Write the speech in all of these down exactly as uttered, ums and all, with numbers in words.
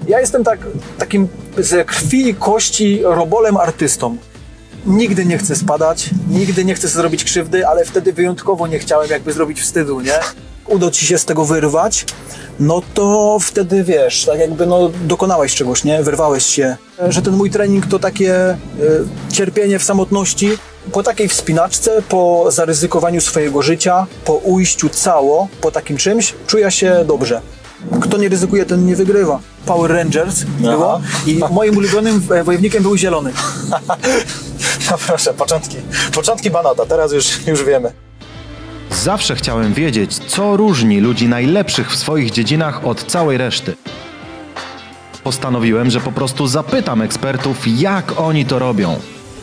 Ja jestem tak, takim ze krwi i kości robolem artystą. Nigdy nie chcę spadać, nigdy nie chcę sobie zrobić krzywdy, ale wtedy wyjątkowo nie chciałem jakby zrobić wstydu, nie? Uda ci się z tego wyrwać, no to wtedy wiesz, tak jakby no dokonałeś czegoś, nie? Wyrwałeś się. Że ten mój trening to takie y, cierpienie w samotności, po takiej wspinaczce, po zaryzykowaniu swojego życia, po ujściu cało, po takim czymś, czuję się dobrze. Kto nie ryzykuje, ten nie wygrywa. Power Rangers było i moim ulubionym wojownikiem był zielony. No proszę, początki, początki Banota, teraz już, już wiemy. Zawsze chciałem wiedzieć, co różni ludzi najlepszych w swoich dziedzinach od całej reszty. Postanowiłem, że po prostu zapytam ekspertów, jak oni to robią.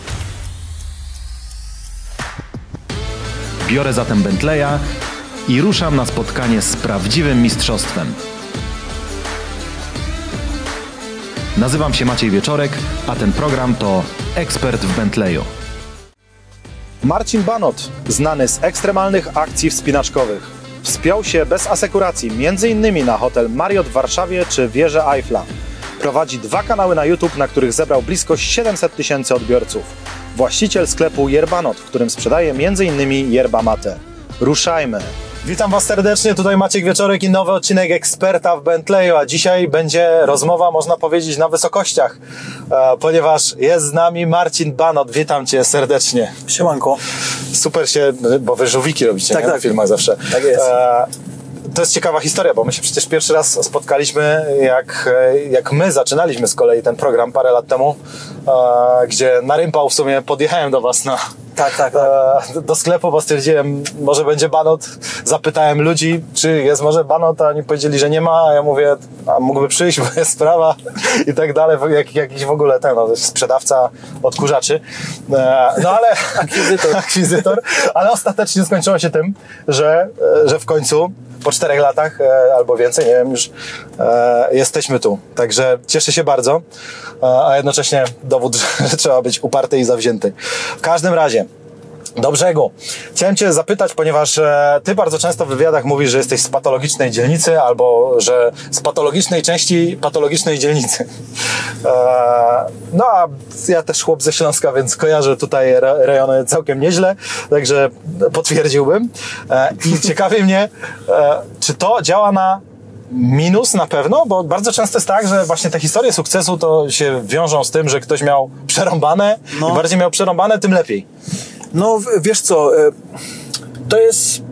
Biorę zatem Bentleya i ruszam na spotkanie z prawdziwym mistrzostwem. Nazywam się Maciej Wieczorek, a ten program to Ekspert w Bentleyu. Marcin Banot, znany z ekstremalnych akcji wspinaczkowych, wspiął się bez asekuracji między innymi na hotel Marriott w Warszawie czy wieżę Eiffla. Prowadzi dwa kanały na YouTube, na których zebrał blisko siedemset tysięcy odbiorców. Właściciel sklepu Yerbanot, w którym sprzedaje między innymi yerba mate. Ruszajmy! Witam Was serdecznie, tutaj Maciek Wieczorek i nowy odcinek Eksperta w Bentleyu, a dzisiaj będzie rozmowa, można powiedzieć, na wysokościach, e, ponieważ jest z nami Marcin Banot. Witam Cię serdecznie. Siemanko. Super się, bo Wy żółwiki robicie, tak, nie? tak. W filmach zawsze. Tak jest. E, To jest ciekawa historia, bo my się przecież pierwszy raz spotkaliśmy, jak, jak my zaczynaliśmy z kolei ten program parę lat temu, e, gdzie na Rympał w sumie podjechałem do Was na, tak, tak, tak. E, do sklepu, bo stwierdziłem, może będzie Banot. Zapytałem ludzi, czy jest może Banot, a oni powiedzieli, że nie ma, a ja mówię, a mógłby przyjść, bo jest sprawa i tak dalej, jak, jakiś w ogóle ten, no, sprzedawca odkurzaczy. E, no ale... Akwizytor. Akwizytor. Ale ostatecznie skończyło się tym, że, że w końcu po czterech latach e, albo więcej, nie wiem już, e, jesteśmy tu. Także cieszę się bardzo, e, a jednocześnie dowód, że, że trzeba być uparty i zawzięty. W każdym razie, do brzegu. Chciałem Cię zapytać, ponieważ e, Ty bardzo często w wywiadach mówisz, że jesteś z patologicznej dzielnicy albo że z patologicznej części patologicznej dzielnicy. E, no a ja też chłop ze Śląska, więc kojarzę tutaj re, rejony całkiem nieźle, także potwierdziłbym. E, I ciekawi mnie, e, czy to działa na minus na pewno, bo bardzo często jest tak, że właśnie te historie sukcesu to się wiążą z tym, że ktoś miał przerąbane no. i bardziej miał przerąbane, tym lepiej. No wiesz co, to jest...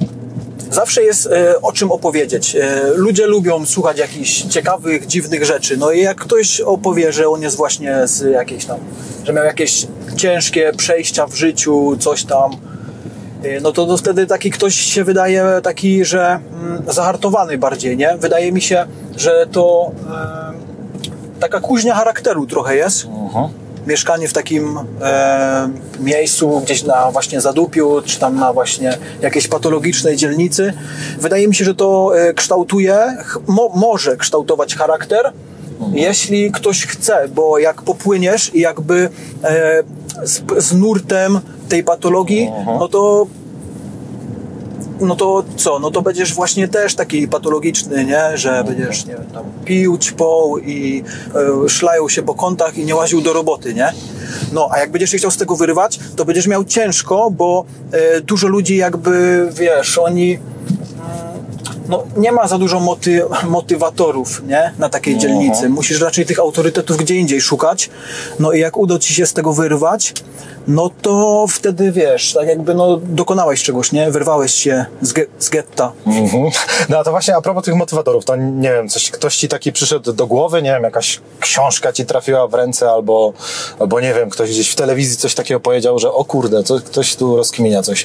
Zawsze jest o czym opowiedzieć. Ludzie lubią słuchać jakichś ciekawych, dziwnych rzeczy. No i jak ktoś opowie, że on jest właśnie z jakiejś tam, że miał jakieś ciężkie przejścia w życiu, coś tam, no to, to wtedy taki ktoś się wydaje taki, że mm, zahartowany bardziej, nie? Wydaje mi się, że to e, taka kuźnia charakteru trochę jest. Uh-huh. Mieszkanie w takim e, miejscu, gdzieś na właśnie zadupiu, czy tam na właśnie jakiejś patologicznej dzielnicy. Wydaje mi się, że to e, kształtuje, mo, może kształtować charakter, mhm. jeśli ktoś chce, bo jak popłyniesz i jakby e, z, z nurtem tej patologii, mhm. no to no to co? No to będziesz właśnie też taki patologiczny, nie? Że będziesz, nie wiem, tam pił, ćpał i y, szlają się po kątach i nie łaził do roboty, nie? No, a jak będziesz się chciał z tego wyrywać, to będziesz miał ciężko, bo y, dużo ludzi jakby, wiesz, oni y, no, nie ma za dużo moty, motywatorów, nie? Na takiej uh-huh. dzielnicy. Musisz raczej tych autorytetów gdzie indziej szukać. No i jak uda ci się z tego wyrwać, no to wtedy, wiesz, tak jakby no dokonałeś czegoś, nie? Wyrwałeś się z, ge- z getta. Mm-hmm. No a to właśnie a propos tych motywatorów, to nie wiem, coś, ktoś ci taki przyszedł do głowy, nie wiem, jakaś książka ci trafiła w ręce albo, albo nie wiem, ktoś gdzieś w telewizji coś takiego powiedział, że o kurde, to, ktoś tu rozkminia coś.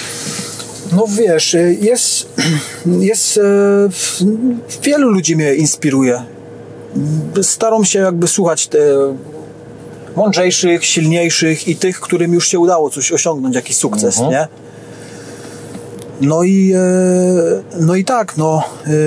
No wiesz, jest, jest, wielu ludzi mnie inspiruje. Staram się jakby słuchać te mądrzejszych, silniejszych i tych, którym już się udało coś osiągnąć, jakiś sukces, mhm. nie? No i, no i tak, no.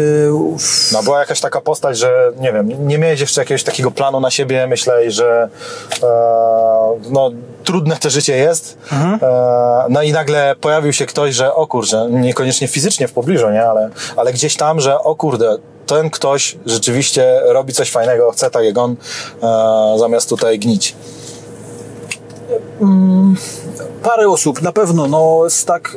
No była jakaś taka postać, że nie wiem, nie miałeś jeszcze jakiegoś takiego planu na siebie, myślałeś, że e, no trudne to życie jest, mhm. e, no i nagle pojawił się ktoś, że o kurczę, niekoniecznie fizycznie w pobliżu, nie, ale, ale gdzieś tam, że o kurde, ten ktoś rzeczywiście robi coś fajnego, chce tak jak on, e, zamiast tutaj gnić. Mm, parę osób, na pewno, no z tak...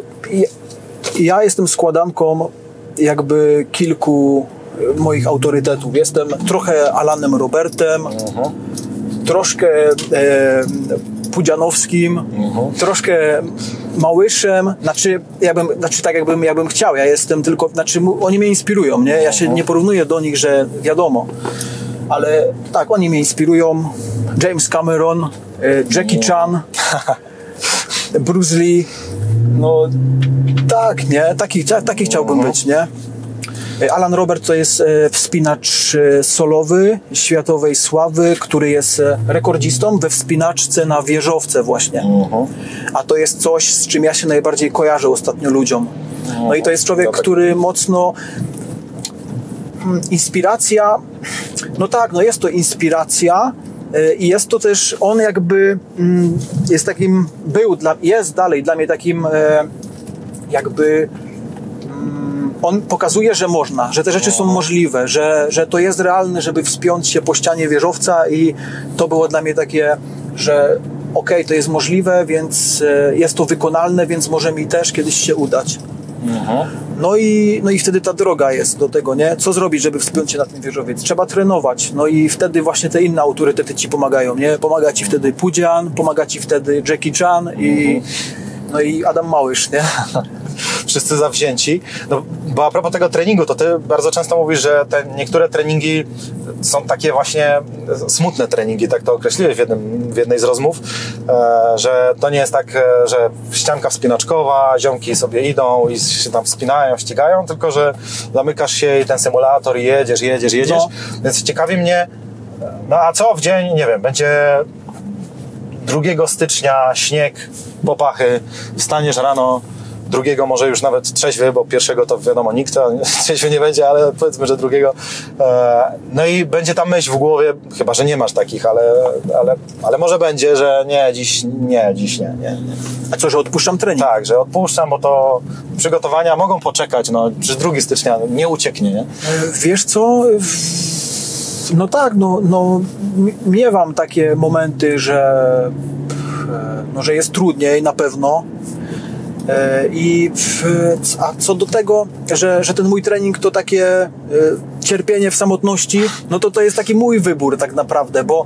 Ja jestem składanką jakby kilku moich autorytetów. Jestem trochę Alanem Robertem, uh-huh. troszkę e, Pudzianowskim, uh-huh. troszkę Małyszem, znaczy, ja bym, znaczy tak jakbym, jakbym chciał, ja jestem tylko, znaczy oni mnie inspirują, nie? Ja się uh-huh. nie porównuję do nich, że wiadomo, ale tak, oni mnie inspirują. James Cameron, e, Jackie uh-huh. Chan, Bruce Lee, no tak, nie? Taki, taki chciałbym uh-huh. być, nie? Alan Robert to jest wspinacz solowy światowej sławy, który jest rekordzistą we wspinaczce na wieżowce właśnie. Uh-huh. A to jest coś, z czym ja się najbardziej kojarzę ostatnio ludziom. Uh-huh. No i to jest człowiek, Dobry. który mocno... Inspiracja... No tak, no jest to inspiracja i jest to też... On jakby jest takim... Był, dla, jest dalej dla mnie takim jakby... On pokazuje, że można, że te rzeczy są możliwe, że, że to jest realne, żeby wspiąć się po ścianie wieżowca i to było dla mnie takie, że okej, okay, to jest możliwe, więc jest to wykonalne, więc może mi też kiedyś się udać. Mhm. No i, no i wtedy ta droga jest do tego, nie? Co zrobić, żeby wspiąć się na ten wieżowiec? Trzeba trenować, no i wtedy właśnie te inne autorytety ci pomagają, nie? Pomaga ci wtedy Pudzian, pomaga ci wtedy Jackie Chan i, mhm. no i Adam Małysz, nie? Wszyscy zawzięci. No, bo a propos tego treningu, to ty bardzo często mówisz, że te niektóre treningi są takie właśnie smutne treningi, tak to określiłeś w, jednym, w jednej z rozmów, e, że to nie jest tak, e, że ścianka wspinaczkowa, ziomki sobie idą i się tam wspinają, ścigają, tylko że zamykasz się i ten symulator i jedziesz, jedziesz, jedziesz. No. Więc ciekawi mnie, no a co w dzień, nie wiem, będzie drugiego stycznia, śnieg, popachy, wstaniesz rano, drugiego może już nawet trzeźwy, bo pierwszego to wiadomo nikt trzeźwy nie będzie, ale powiedzmy, że drugiego. No i będzie ta myśl w głowie, chyba że nie masz takich, ale, ale, ale może będzie, że nie, dziś nie, dziś nie, nie, nie. A co, że odpuszczam trening? Tak, że odpuszczam, bo to przygotowania mogą poczekać, no przecież drugiego stycznia nie ucieknie, nie? Wiesz co? No tak, no, no miewam takie momenty, że, no, że jest trudniej na pewno. I a co do tego, że, że ten mój trening to takie cierpienie w samotności, no to to jest taki mój wybór tak naprawdę, bo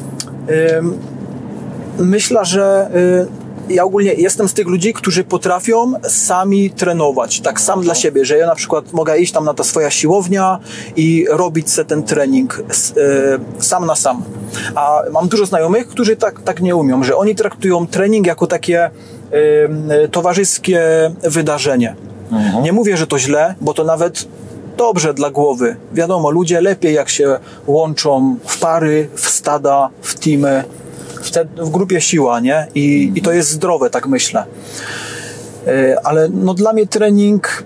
myślę, że ja ogólnie jestem z tych ludzi, którzy potrafią sami trenować, tak sam dla siebie, że ja na przykład mogę iść tam na ta swoja siłownia i robić sobie ten trening sam na sam. A mam dużo znajomych, którzy tak, tak nie umią, że oni traktują trening jako takie towarzyskie wydarzenie. Mhm. Nie mówię, że to źle, bo to nawet dobrze dla głowy. Wiadomo, ludzie lepiej jak się łączą w pary, w stada, w teamy, w, w grupie siła, nie? I, mhm. I to jest zdrowe, tak myślę. Ale no dla mnie trening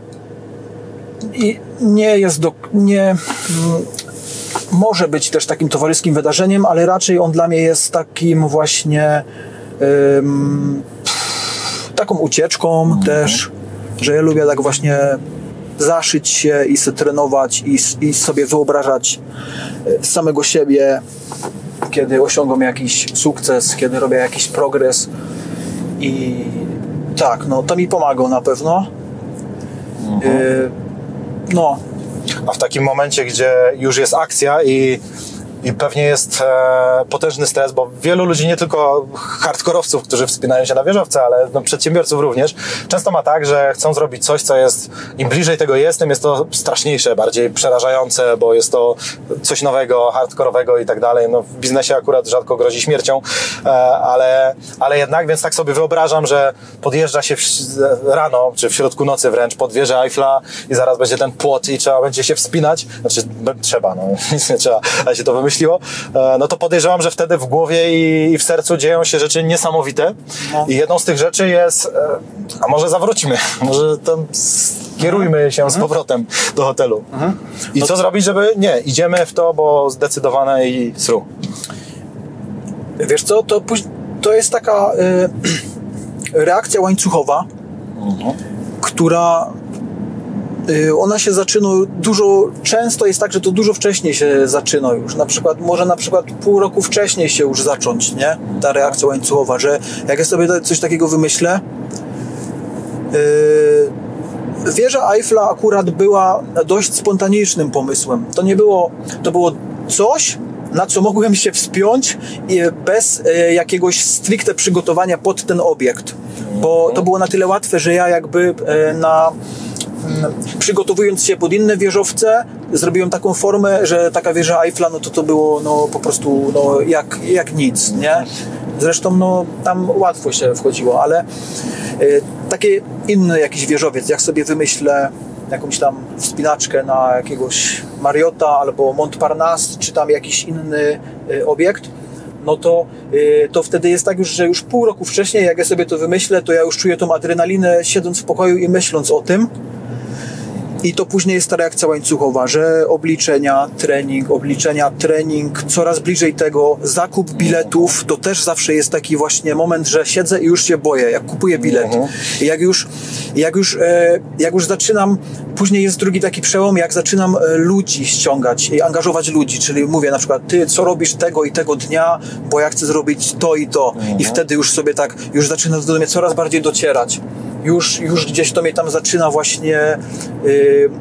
nie jest do... Nie, może być też takim towarzyskim wydarzeniem, ale raczej on dla mnie jest takim właśnie um, taką ucieczką mhm. też, że ja lubię tak właśnie zaszyć się i sobie trenować i, i sobie wyobrażać samego siebie, kiedy osiągam jakiś sukces, kiedy robię jakiś progres i tak, no to mi pomaga na pewno. Mhm. Y, no. A w takim momencie, gdzie już jest akcja i I pewnie jest e, potężny stres, bo wielu ludzi, nie tylko hardkorowców, którzy wspinają się na wieżowce, ale no, przedsiębiorców również, często ma tak, że chcą zrobić coś, co jest, im bliżej tego jest, tym jest to straszniejsze, bardziej przerażające, bo jest to coś nowego, hardkorowego i tak dalej. No, w biznesie akurat rzadko grozi śmiercią, e, ale, ale jednak, więc tak sobie wyobrażam, że podjeżdża się w, rano, czy w środku nocy wręcz pod wieżę Eiffla i zaraz będzie ten płot i trzeba będzie się wspinać. Znaczy, trzeba, no, nic nie trzeba, ale się to wymyśli. No to podejrzewam, że wtedy w głowie i w sercu dzieją się rzeczy niesamowite. No. I jedną z tych rzeczy jest, a może zawróćmy, może tam skierujmy się z powrotem do hotelu. Mhm. I no co to... zrobić, żeby nie, idziemy w to, bo zdecydowane i sru. Wiesz co, to, to jest taka y, reakcja łańcuchowa, mhm. która ona się zaczyna dużo, często jest tak, że to dużo wcześniej się zaczyna już. Na przykład, może na przykład pół roku wcześniej się już zacząć, nie? Ta reakcja łańcuchowa, że jak ja sobie coś takiego wymyślę, yy, wieża Eiffla akurat była dość spontanicznym pomysłem. To nie było, to było coś, na co mogłem się wspiąć bez jakiegoś stricte przygotowania pod ten obiekt. Bo to było na tyle łatwe, że ja jakby na, przygotowując się pod inne wieżowce, zrobiłem taką formę, że taka wieża Eiffla, no to to było no, po prostu no, jak, jak nic, nie? Zresztą no, tam łatwo się wchodziło, ale y, taki inny jakiś wieżowiec, jak sobie wymyślę jakąś tam wspinaczkę na jakiegoś Mariota albo Montparnasse, czy tam jakiś inny y, obiekt, no to, y, to wtedy jest tak już, że już pół roku wcześniej, jak ja sobie to wymyślę, to ja już czuję tą adrenalinę, siedząc w pokoju i myśląc o tym. I to później jest ta reakcja łańcuchowa, że obliczenia, trening, obliczenia, trening, coraz bliżej tego, zakup biletów, to też zawsze jest taki właśnie moment, że siedzę i już się boję, jak kupuję bilet. I jak już, jak już, jak już zaczynam, później jest drugi taki przełom, jak zaczynam ludzi ściągać i angażować ludzi, czyli mówię na przykład, ty co robisz tego i tego dnia, bo ja chcę zrobić to i to. I wtedy już sobie tak, już zaczyna do mnie coraz bardziej docierać. Już, już gdzieś to mnie tam zaczyna właśnie yy,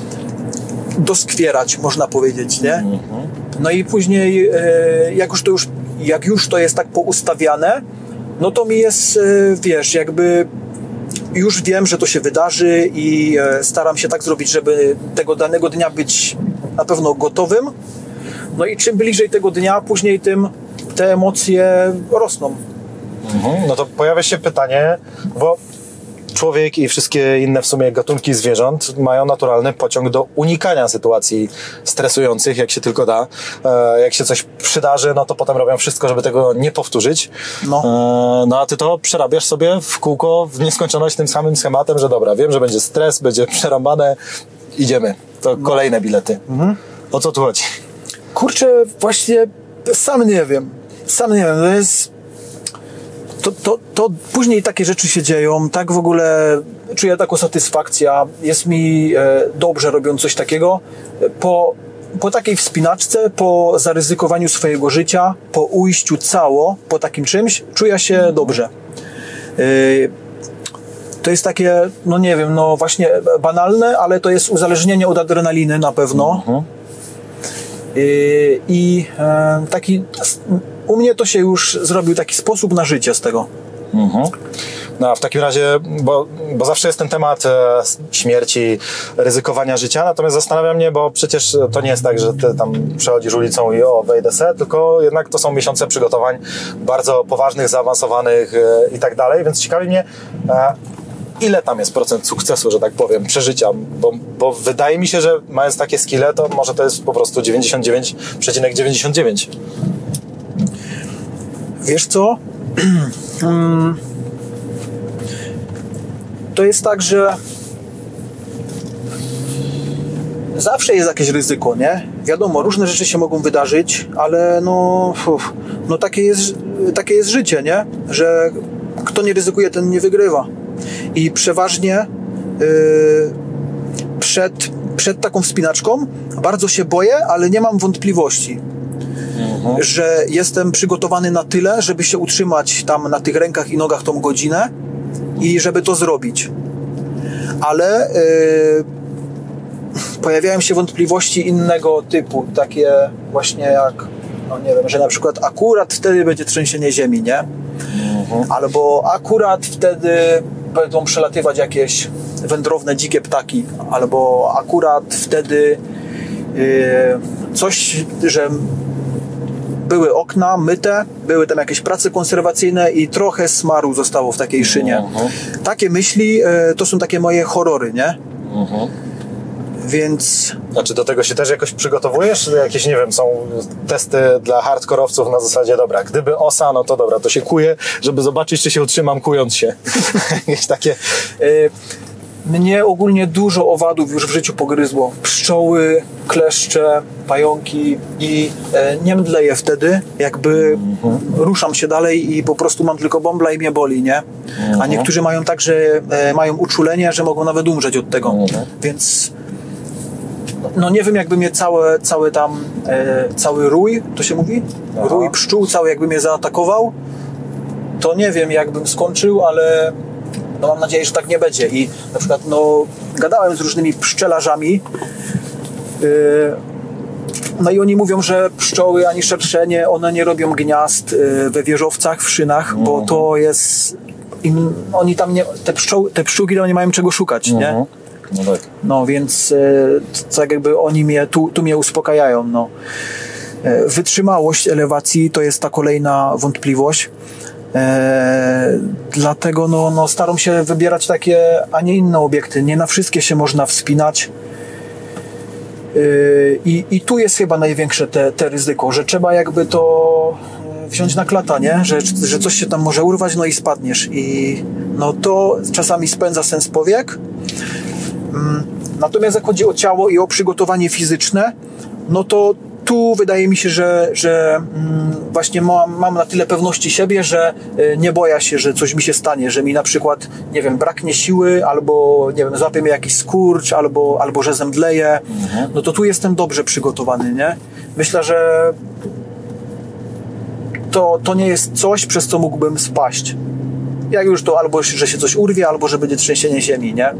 doskwierać, można powiedzieć, nie? No i później, yy, jak już to już, jak już to jest tak poustawiane, no to mi jest, yy, wiesz, jakby już wiem, że to się wydarzy i yy, staram się tak zrobić, żeby tego danego dnia być na pewno gotowym. No i czym bliżej tego dnia, później tym te emocje rosną. Mhm. No to pojawia się pytanie, bo człowiek i wszystkie inne w sumie gatunki zwierząt mają naturalny pociąg do unikania sytuacji stresujących, jak się tylko da. E, jak się coś przydarzy, no to potem robią wszystko, żeby tego nie powtórzyć. No, e, no a ty to przerabiasz sobie w kółko w nieskończoność tym samym schematem, że dobra, wiem, że będzie stres, będzie przerąbane, idziemy. To no. Kolejne bilety. Mhm. O co tu chodzi? Kurczę, właśnie sam nie wiem. Sam nie wiem, to jest... To, to, to później takie rzeczy się dzieją, tak w ogóle czuję taką satysfakcję, jest mi e, dobrze robiąc coś takiego, po, po takiej wspinaczce, po zaryzykowaniu swojego życia, po ujściu cało, po takim czymś, czuję się dobrze. E, to jest takie, no nie wiem, no właśnie banalne, ale to jest uzależnienie od adrenaliny na pewno. Mhm. E, I e, taki... U mnie to się już zrobił taki sposób na życie z tego. Mhm. No a w takim razie, bo, bo zawsze jest ten temat e, śmierci, ryzykowania życia, natomiast zastanawia mnie, bo przecież to nie jest tak, że ty tam przechodzisz ulicą i o, wejdę se, tylko jednak to są miesiące przygotowań bardzo poważnych, zaawansowanych e, i tak dalej, więc ciekawi mnie, e, ile tam jest procent sukcesu, że tak powiem, przeżycia, bo, bo wydaje mi się, że mając takie skille, to może to jest po prostu dziewięćdziesiąt dziewięć przecinek dziewięćdziesiąt dziewięć. Wiesz co? To jest tak, że zawsze jest jakieś ryzyko, nie? Wiadomo, różne rzeczy się mogą wydarzyć, ale no, no takie jest, takie jest życie, nie? Że kto nie ryzykuje, ten nie wygrywa. I przeważnie yy, przed, przed taką wspinaczką bardzo się boję, ale nie mam wątpliwości. Mhm. Że jestem przygotowany na tyle, żeby się utrzymać tam na tych rękach i nogach tą godzinę i żeby to zrobić. Ale yy, pojawiają się wątpliwości innego typu, takie właśnie jak, no nie wiem, że na przykład akurat wtedy będzie trzęsienie ziemi, nie? Mhm. Albo akurat wtedy będą przelatywać jakieś wędrowne, dzikie ptaki, albo akurat wtedy yy, coś, że były okna myte, były tam jakieś prace konserwacyjne i trochę smaru zostało w takiej szynie. Mhm. Takie myśli y, to są takie moje horrory, nie? Mhm. Więc... A czy do tego się też jakoś przygotowujesz? Jakieś, nie wiem, są testy dla hardkorowców na zasadzie, dobra, gdyby osa, no to dobra, to się kuję, żeby zobaczyć, czy się utrzymam kując się. Jakieś takie... Y, mnie ogólnie dużo owadów już w życiu pogryzło. Pszczoły, kleszcze, pająki i e, nie mdleję wtedy, jakby mhm. ruszam się dalej i po prostu mam tylko bąbla i mnie boli, nie? Mhm. A niektórzy mają tak, że e, mają uczulenie, że mogą nawet umrzeć od tego. Mhm. Więc no nie wiem, jakby mnie całe, całe tam, e, cały rój, to się mówi? Aha. Rój pszczół cały jakby mnie zaatakował, to nie wiem, jakbym skończył, ale no mam nadzieję, że tak nie będzie. I na przykład no, gadałem z różnymi pszczelarzami, yy, no i oni mówią, że pszczoły ani szerszenie, one nie robią gniazd yy, we wieżowcach, w szynach, mm. bo to jest im, oni tam nie, te, pszczoły, te pszczółki tam nie mają czego szukać, mm. nie? No tak. No więc yy, tak jakby oni mnie, tu, tu mnie uspokajają, no. Yy, wytrzymałość elewacji to jest ta kolejna wątpliwość. Eee, dlatego no, no staram się wybierać takie, a nie inne obiekty. Nie na wszystkie się można wspinać. Eee, i, I tu jest chyba największe te, te ryzyko, że trzeba jakby to wziąć na klata, nie? Że, że coś się tam może urwać, no i spadniesz. I no to czasami spędza sens powiek. Mm, natomiast jak chodzi o ciało i o przygotowanie fizyczne, no to tu wydaje mi się, że, że mm, właśnie mam, mam na tyle pewności siebie, że y, nie boję się, że coś mi się stanie, że mi na przykład, nie wiem, braknie siły, albo, nie wiem, złapie mnie jakiś skurcz, albo, albo że zemdleję, mhm. no to tu jestem dobrze przygotowany, nie? Myślę, że to, to nie jest coś, przez co mógłbym spaść. Jak już to albo, że się coś urwie, albo że będzie trzęsienie ziemi, nie?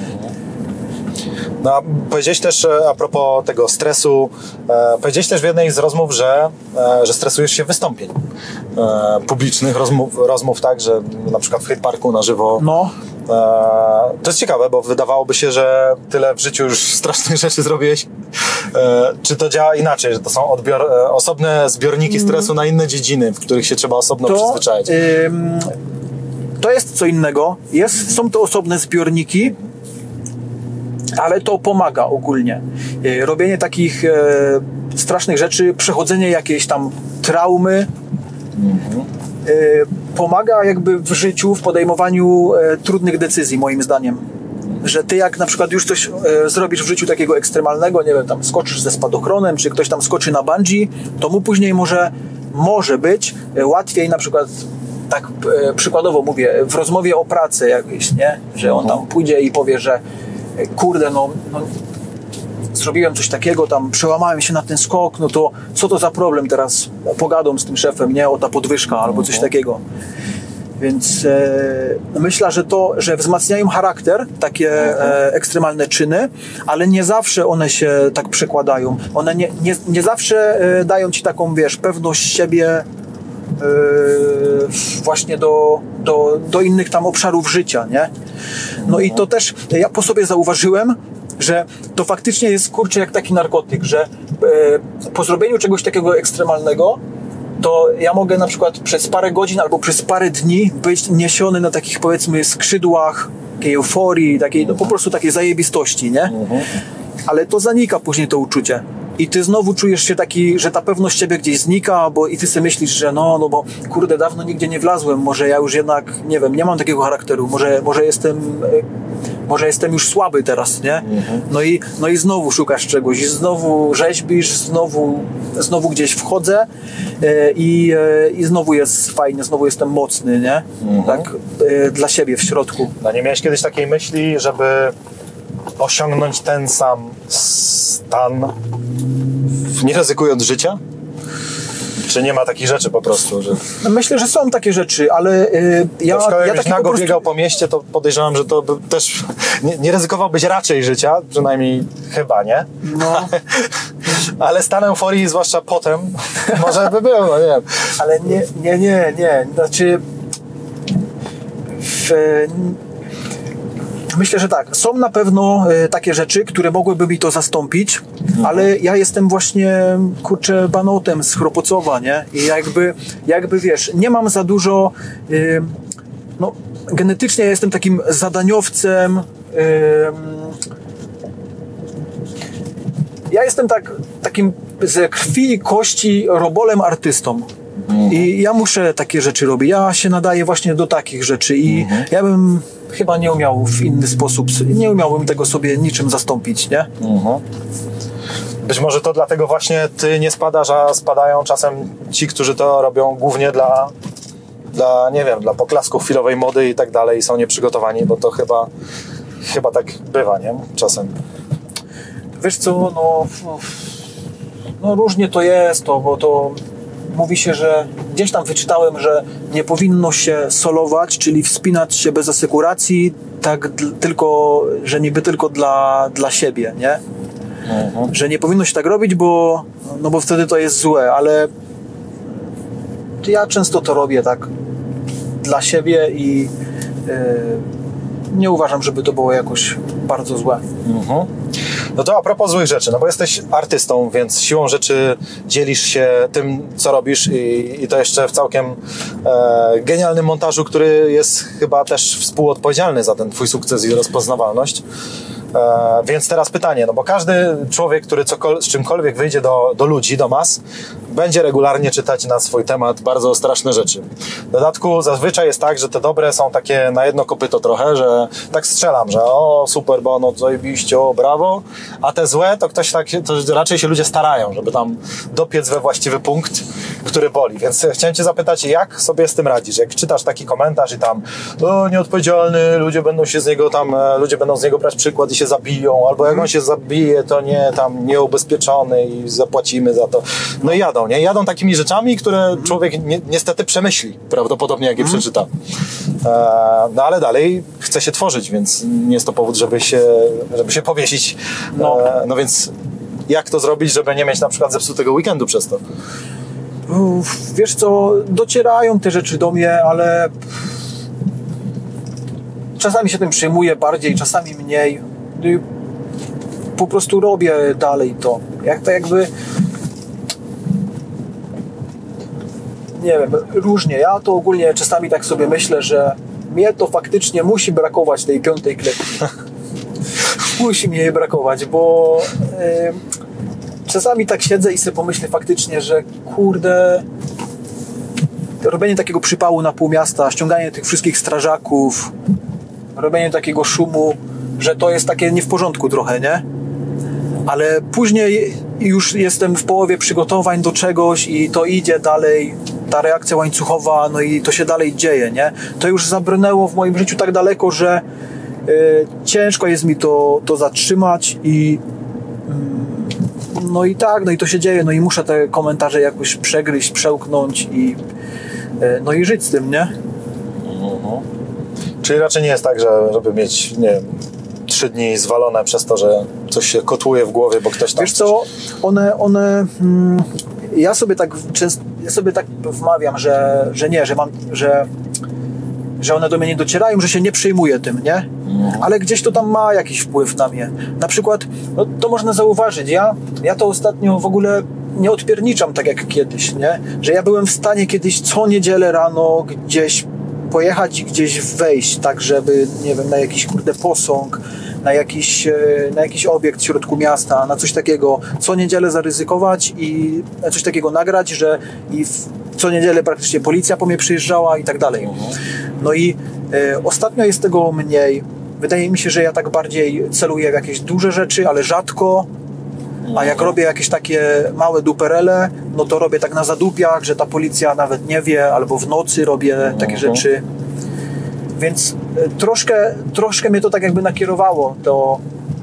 No, powiedziałeś też a propos tego stresu, e, powiedziałeś też w jednej z rozmów, że, e, że stresujesz się wystąpień e, publicznych, rozmów, rozmów tak, że na przykład w Hate Parku na żywo. No. E, to jest ciekawe, bo wydawałoby się, że tyle w życiu już strasznych rzeczy zrobiłeś. E, czy to działa inaczej, że to są odbior, e, osobne zbiorniki stresu na inne dziedziny, w których się trzeba osobno to, przyzwyczaić? Ym, to jest co innego. Jest, są to osobne zbiorniki, ale to pomaga ogólnie. Robienie takich e, strasznych rzeczy, przechodzenie jakiejś tam traumy mhm. e, pomaga jakby w życiu, w podejmowaniu e, trudnych decyzji, moim zdaniem. Że ty jak na przykład już coś e, zrobisz w życiu takiego ekstremalnego, nie wiem, tam skoczysz ze spadochronem, czy ktoś tam skoczy na bungee, to mu później może, może być e, łatwiej na przykład, tak e, przykładowo mówię, w rozmowie o pracy jakiejś, nie? Że on tam pójdzie i powie, że kurde, no, no zrobiłem coś takiego, tam przełamałem się na ten skok, no to co to za problem teraz? Pogadą z tym szefem, nie? O ta podwyżka albo coś takiego. Więc e, myślę, że to, że wzmacniają charakter takie e, ekstremalne czyny, ale nie zawsze one się tak przekładają. One nie, nie, nie zawsze e, dają ci taką, wiesz, pewność siebie e, właśnie do, do, do innych tam obszarów życia, nie? No i to też ja po sobie zauważyłem, że to faktycznie jest, kurczę, jak taki narkotyk, że e, po zrobieniu czegoś takiego ekstremalnego to ja mogę na przykład przez parę godzin albo przez parę dni być niesiony na takich, powiedzmy, skrzydłach takiej euforii, takiej, no po prostu takiej zajebistości, nie? Ale to zanika później to uczucie. I ty znowu czujesz się taki, że ta pewność ciebie gdzieś znika, bo i ty sobie myślisz, że no, no bo kurde, dawno nigdzie nie wlazłem, może ja już jednak, nie wiem, nie mam takiego charakteru, może, może jestem może jestem już słaby teraz, nie? Mhm. No i, no i znowu szukasz czegoś i znowu rzeźbisz, znowu, znowu gdzieś wchodzę i, i znowu jest fajnie, znowu jestem mocny, nie? Mhm. Tak dla siebie w środku. A nie miałeś kiedyś takiej myśli, żeby osiągnąć ten sam stan, nie ryzykując życia? Czy nie ma takich rzeczy po prostu? Że... Myślę, że są takie rzeczy, ale yy, ja... Na przykład, ja jakbyś nago prostu... biegał po mieście, to podejrzewam, że to by też nie, nie ryzykowałbyś raczej życia, przynajmniej chyba, nie? No. Ale stan euforii, zwłaszcza potem, może by był, no nie wiem. Ale nie, nie, nie, nie. Znaczy... W... Myślę, że tak. Są na pewno y, takie rzeczy, które mogłyby mi to zastąpić, mhm. ale ja jestem właśnie, kurczę, banotem z Chropocowa, nie? I jakby, jakby wiesz, nie mam za dużo... Y, no, genetycznie jestem takim zadaniowcem. Y, ja jestem tak, takim ze krwi i kości robolem artystą. I ja muszę takie rzeczy robić. Ja się nadaję właśnie do takich rzeczy i mhm. ja bym chyba nie umiał w inny sposób, nie umiałbym tego sobie niczym zastąpić, nie? Mhm. Być może to dlatego właśnie ty nie spadasz, a spadają czasem ci, którzy to robią głównie dla, dla nie wiem, dla poklasku chwilowej mody i tak dalej i są nieprzygotowani, bo to chyba, chyba tak bywa, nie? Czasem. Wiesz co, no, no, no różnie to jest, to, bo to mówi się, że gdzieś tam wyczytałem, że nie powinno się solować, czyli wspinać się bez asekuracji, tak d- tylko, że niby tylko dla, dla siebie, nie? Mhm. Że nie powinno się tak robić, bo, no bo wtedy to jest złe, ale ja często to robię tak dla siebie i yy, nie uważam, żeby to było jakoś bardzo złe. Mhm. No to a propos złych rzeczy, no bo jesteś artystą, więc siłą rzeczy dzielisz się tym, co robisz i, i to jeszcze w całkiem e, genialnym montażu, który jest chyba też współodpowiedzialny za ten twój sukces i rozpoznawalność. E, więc teraz pytanie, no bo każdy człowiek, który cokol- z czymkolwiek wyjdzie do, do ludzi, do mas, będzie regularnie czytać na swój temat bardzo straszne rzeczy. W dodatku zazwyczaj jest tak, że te dobre są takie na jedno kopyto trochę, że tak strzelam, że o super, bo no zajebiście, o brawo, a te złe to ktoś tak, to raczej się ludzie starają, żeby tam dopiec we właściwy punkt, który boli. Więc chciałem cię zapytać, jak sobie z tym radzisz? Jak czytasz taki komentarz i tam o, nieodpowiedzialny, ludzie będą się z niego tam, ludzie będą z niego brać przykład i się zabiją, albo jak on się zabije, to nie, tam nieubezpieczony i zapłacimy za to. No i jadą, nie? Jadą takimi rzeczami, które człowiek ni- niestety przemyśli, prawdopodobnie jak je Mhm. przeczyta. E, no ale dalej chce się tworzyć, więc nie jest to powód, żeby się, żeby się powiesić. No. E, no więc jak to zrobić, żeby nie mieć na przykład zepsutego weekendu przez to? Uff, wiesz co, docierają te rzeczy do mnie, ale czasami się tym przejmuję bardziej, czasami mniej. I po prostu robię dalej to. Jak to jakby... Nie wiem, różnie. Ja to ogólnie czasami tak sobie myślę, że mnie to faktycznie musi brakować tej piątej klepki. Musi mi jej brakować, bo yy, czasami tak siedzę i sobie pomyślę faktycznie, że kurde, robienie takiego przypału na pół miasta, ściąganie tych wszystkich strażaków, robienie takiego szumu, że to jest takie nie w porządku trochę, nie? Ale później już jestem w połowie przygotowań do czegoś i to idzie dalej, ta reakcja łańcuchowa, no i to się dalej dzieje, nie? To już zabrnęło w moim życiu tak daleko, że y, ciężko jest mi to, to zatrzymać i y, no i tak, no i to się dzieje, no i muszę te komentarze jakoś przegryźć, przełknąć i y, no i żyć z tym, nie? Mhm. Czyli raczej nie jest tak, że żeby mieć, nie wiem, trzy dni zwalone przez to, że coś się kotłuje w głowie, bo ktoś tam... Wiesz co, one, one mm, ja sobie tak często, ja sobie tak wmawiam, że, że nie, że mam, że, że one do mnie nie docierają, że się nie przejmuję tym, nie? Ale gdzieś to tam ma jakiś wpływ na mnie. Na przykład, no to można zauważyć, ja, ja to ostatnio w ogóle nie odpierniczam tak jak kiedyś, nie? Że ja byłem w stanie kiedyś co niedzielę rano gdzieś pojechać i gdzieś wejść, tak żeby, nie wiem, na jakiś kurde posąg, na jakiś, na jakiś obiekt w środku miasta, na coś takiego, co niedzielę zaryzykować i na coś takiego nagrać, że i w, co niedzielę praktycznie policja po mnie przyjeżdżała i tak dalej. No i e, ostatnio jest tego mniej. Wydaje mi się, że ja tak bardziej celuję w jakieś duże rzeczy, ale rzadko. A jak robię jakieś takie małe duperele, no to robię tak na zadupiach, że ta policja nawet nie wie, albo w nocy robię takie rzeczy. Więc e, troszkę, troszkę mnie to tak jakby nakierowało, to,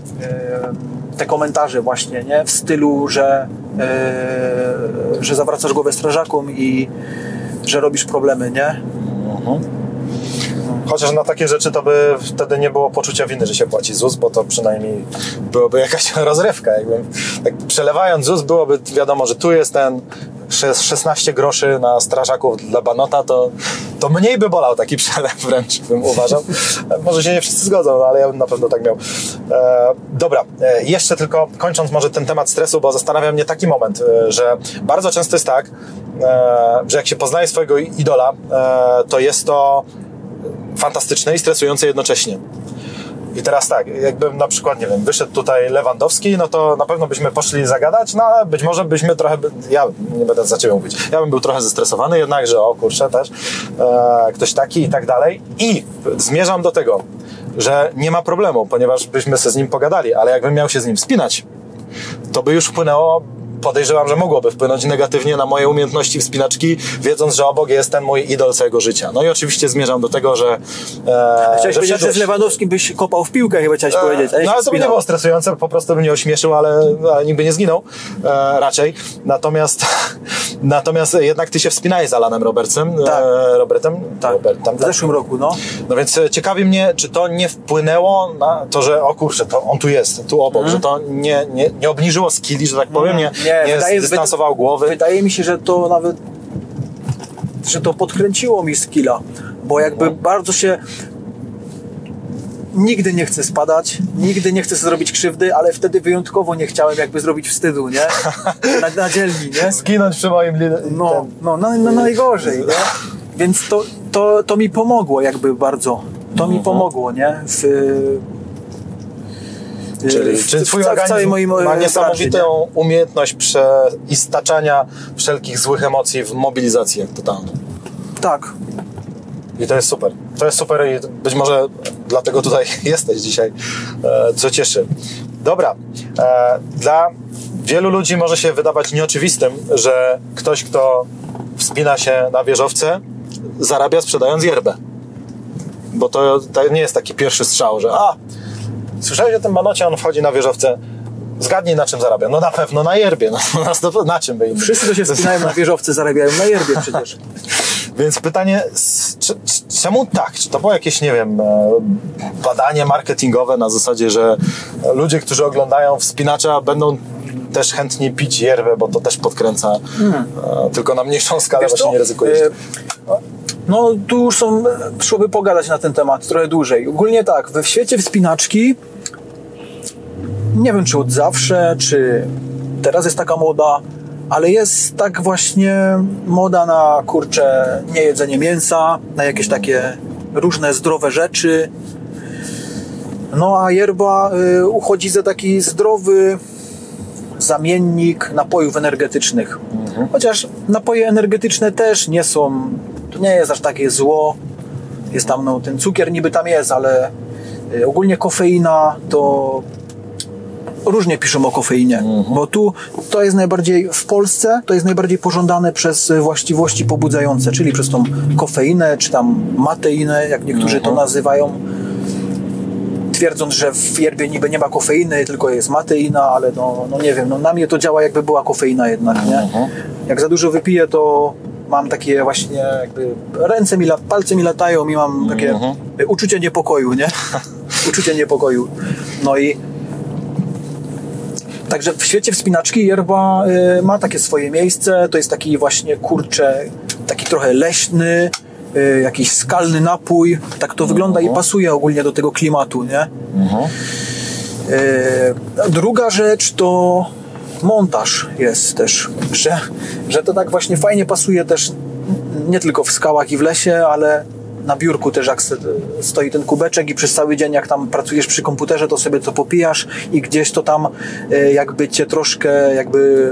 e, te komentarze właśnie, nie? W stylu, że, e, że zawracasz głowę strażakom i że robisz problemy, nie? Mhm. Chociaż na takie rzeczy to by wtedy nie było poczucia winy, że się płaci Z U S, bo to przynajmniej byłoby jakaś rozrywka. Jakby, tak przelewając Z U S byłoby wiadomo, że tu jest ten szesnaście groszy na strażaków dla Banota, to, to mniej by bolał taki przelew wręcz, bym uważał. Może się nie wszyscy zgodzą, no, ale ja bym na pewno tak miał. E, dobra, e, jeszcze tylko kończąc może ten temat stresu, bo zastanawia mnie taki moment, e, że bardzo często jest tak, e, że jak się poznaje swojego idola, e, to jest to fantastyczne i stresujące jednocześnie. I teraz tak, jakbym na przykład, nie wiem, wyszedł tutaj Lewandowski, no to na pewno byśmy poszli zagadać, no ale być może byśmy trochę, ja nie będę za ciebie mówić, ja bym był trochę zestresowany jednak, że o kurczę też, e, ktoś taki i tak dalej. I zmierzam do tego, że nie ma problemu, ponieważ byśmy se z nim pogadali, ale jakbym miał się z nim wspinać, to by już wpłynęło, podejrzewam, że mogłoby wpłynąć negatywnie na moje umiejętności wspinaczki, wiedząc, że obok jest ten mój idol całego życia. No i oczywiście zmierzam do tego, że... E, chciałeś że powiedzieć, że z Lewandowskim byś kopał w piłkę, chyba chciałeś e, powiedzieć. No ale to by nie było stresujące, po prostu bym nie ośmieszył, ale, ale nikt by nie zginął e, raczej. Natomiast natomiast jednak ty się wspinałeś z Alanem Robertsem. Tak. E, Robertem? Tak. Robertem, w zeszłym roku, no. No więc ciekawi mnie, czy to nie wpłynęło na to, że o kurczę, to on tu jest, tu obok, mm. że to nie, nie, nie obniżyło skilli, że tak powiem, nie, nie, nie wydaje, zdystansowało głowy. Wydaje mi się, że to nawet że to podkręciło mi skilla, bo jakby no. bardzo się nigdy nie chcę spadać, nigdy nie chcę sobie zrobić krzywdy, ale wtedy wyjątkowo nie chciałem jakby zrobić wstydu, nie? Na, na dzielni, nie? Skinąć przy moim liderze. No, no, no, no najgorzej, nie? Więc to, to, to mi pomogło jakby bardzo. To mi pomogło, nie? W, Czyli, w, czyli twój w, organizm w moim ma niesamowitą branży, nie? umiejętność przeistaczania wszelkich złych emocji w mobilizację totalną. Tak. I to jest super. To jest super i być może dlatego tutaj jesteś dzisiaj, co cieszy. Dobra. Dla wielu ludzi może się wydawać nieoczywistym, że ktoś, kto wspina się na wieżowce, zarabia sprzedając yerbę. Bo to, to nie jest taki pierwszy strzał, że a, słyszałeś o tym Manocie, on wchodzi na wieżowce, zgadnij na czym zarabia. No na pewno na yerbie. No, na, na czym by innym. Wszyscy, co się wspinają na wieżowce, zarabiają na yerbie przecież. Więc pytanie, czy, czemu tak? Czy to było jakieś, nie wiem, badanie marketingowe na zasadzie, że ludzie, którzy oglądają wspinacza, będą też chętnie pić yerbę, bo to też podkręca, hmm. tylko na mniejszą skalę. Wiesz właśnie co? Nie ryzykujesz. No tu już są, szłoby pogadać na ten temat trochę dłużej. Ogólnie tak, we świecie wspinaczki nie wiem, czy od zawsze, czy teraz jest taka moda, ale jest tak właśnie moda na, kurczę, niejedzenie mięsa, na jakieś takie różne zdrowe rzeczy. No a yerba y, uchodzi za taki zdrowy zamiennik napojów energetycznych. Mhm. Chociaż napoje energetyczne też nie są, to nie jest aż takie zło. Jest tam, no ten cukier niby tam jest, ale y, ogólnie kofeina to różnie piszą o kofeinie, mhm. bo tu to jest najbardziej, w Polsce to jest najbardziej pożądane przez właściwości pobudzające, czyli przez tą kofeinę, czy tam mateinę, jak niektórzy mhm. to nazywają, twierdząc, że w yerbie niby nie ma kofeiny, tylko jest mateina, ale no, no nie wiem, no na mnie to działa jakby była kofeina jednak, nie? Mhm. Jak za dużo wypiję, to mam takie właśnie jakby ręce mi, palce mi latają i mam takie mhm. uczucie niepokoju, nie? Uczucie niepokoju. No i także w świecie wspinaczki yerba y, ma takie swoje miejsce. To jest taki właśnie, kurczę, taki trochę leśny, y, jakiś skalny napój. Tak to uh-huh. wygląda i pasuje ogólnie do tego klimatu, nie? Uh-huh. Y, druga rzecz to montaż jest też, że, że to tak właśnie fajnie pasuje też nie tylko w skałach i w lesie, ale na biurku też, jak stoi ten kubeczek i przez cały dzień, jak tam pracujesz przy komputerze, to sobie to popijasz i gdzieś to tam jakby cię troszkę jakby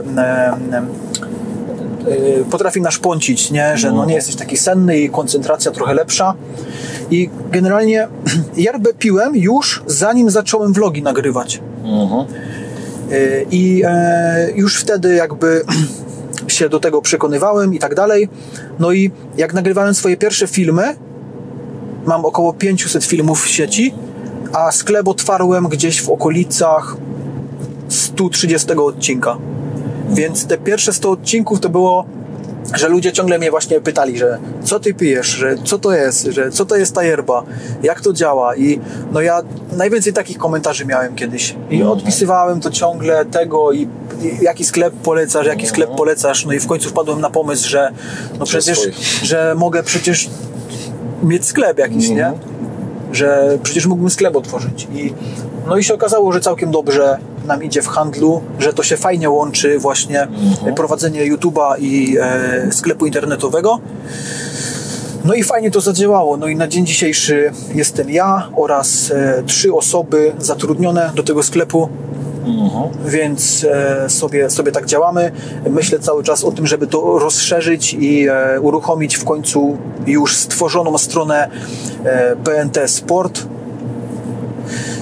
potrafi naszpącić, nie? Że no nie jesteś taki senny i koncentracja trochę lepsza. I generalnie yerbę piłem już zanim zacząłem vlogi nagrywać. Uh-huh. I już wtedy jakby się do tego przekonywałem i tak dalej. No i jak nagrywałem swoje pierwsze filmy, mam około pięćset filmów w sieci, a sklep otwarłem gdzieś w okolicach sto trzydziestego odcinka. Więc te pierwsze sto odcinków to było, że ludzie ciągle mnie właśnie pytali, że co ty pijesz, że co to jest, że co to jest ta yerba, jak to działa. I no ja najwięcej takich komentarzy miałem kiedyś i odpisywałem to ciągle tego i, i jaki sklep polecasz, jaki sklep polecasz. No i w końcu wpadłem na pomysł, że no przecież, że mogę przecież mieć sklep jakiś, nie? Że przecież mógłbym sklep otworzyć. I, no i się okazało, że całkiem dobrze nam idzie w handlu, że to się fajnie łączy właśnie mhm. prowadzenie YouTube'a i e, sklepu internetowego. No i fajnie to zadziałało. No i na dzień dzisiejszy jestem ja oraz e, trzy osoby zatrudnione do tego sklepu. Mhm. Więc e, sobie, sobie tak działamy. Myślę cały czas o tym, żeby to rozszerzyć i e, uruchomić w końcu już stworzoną stronę e, P N T Sport,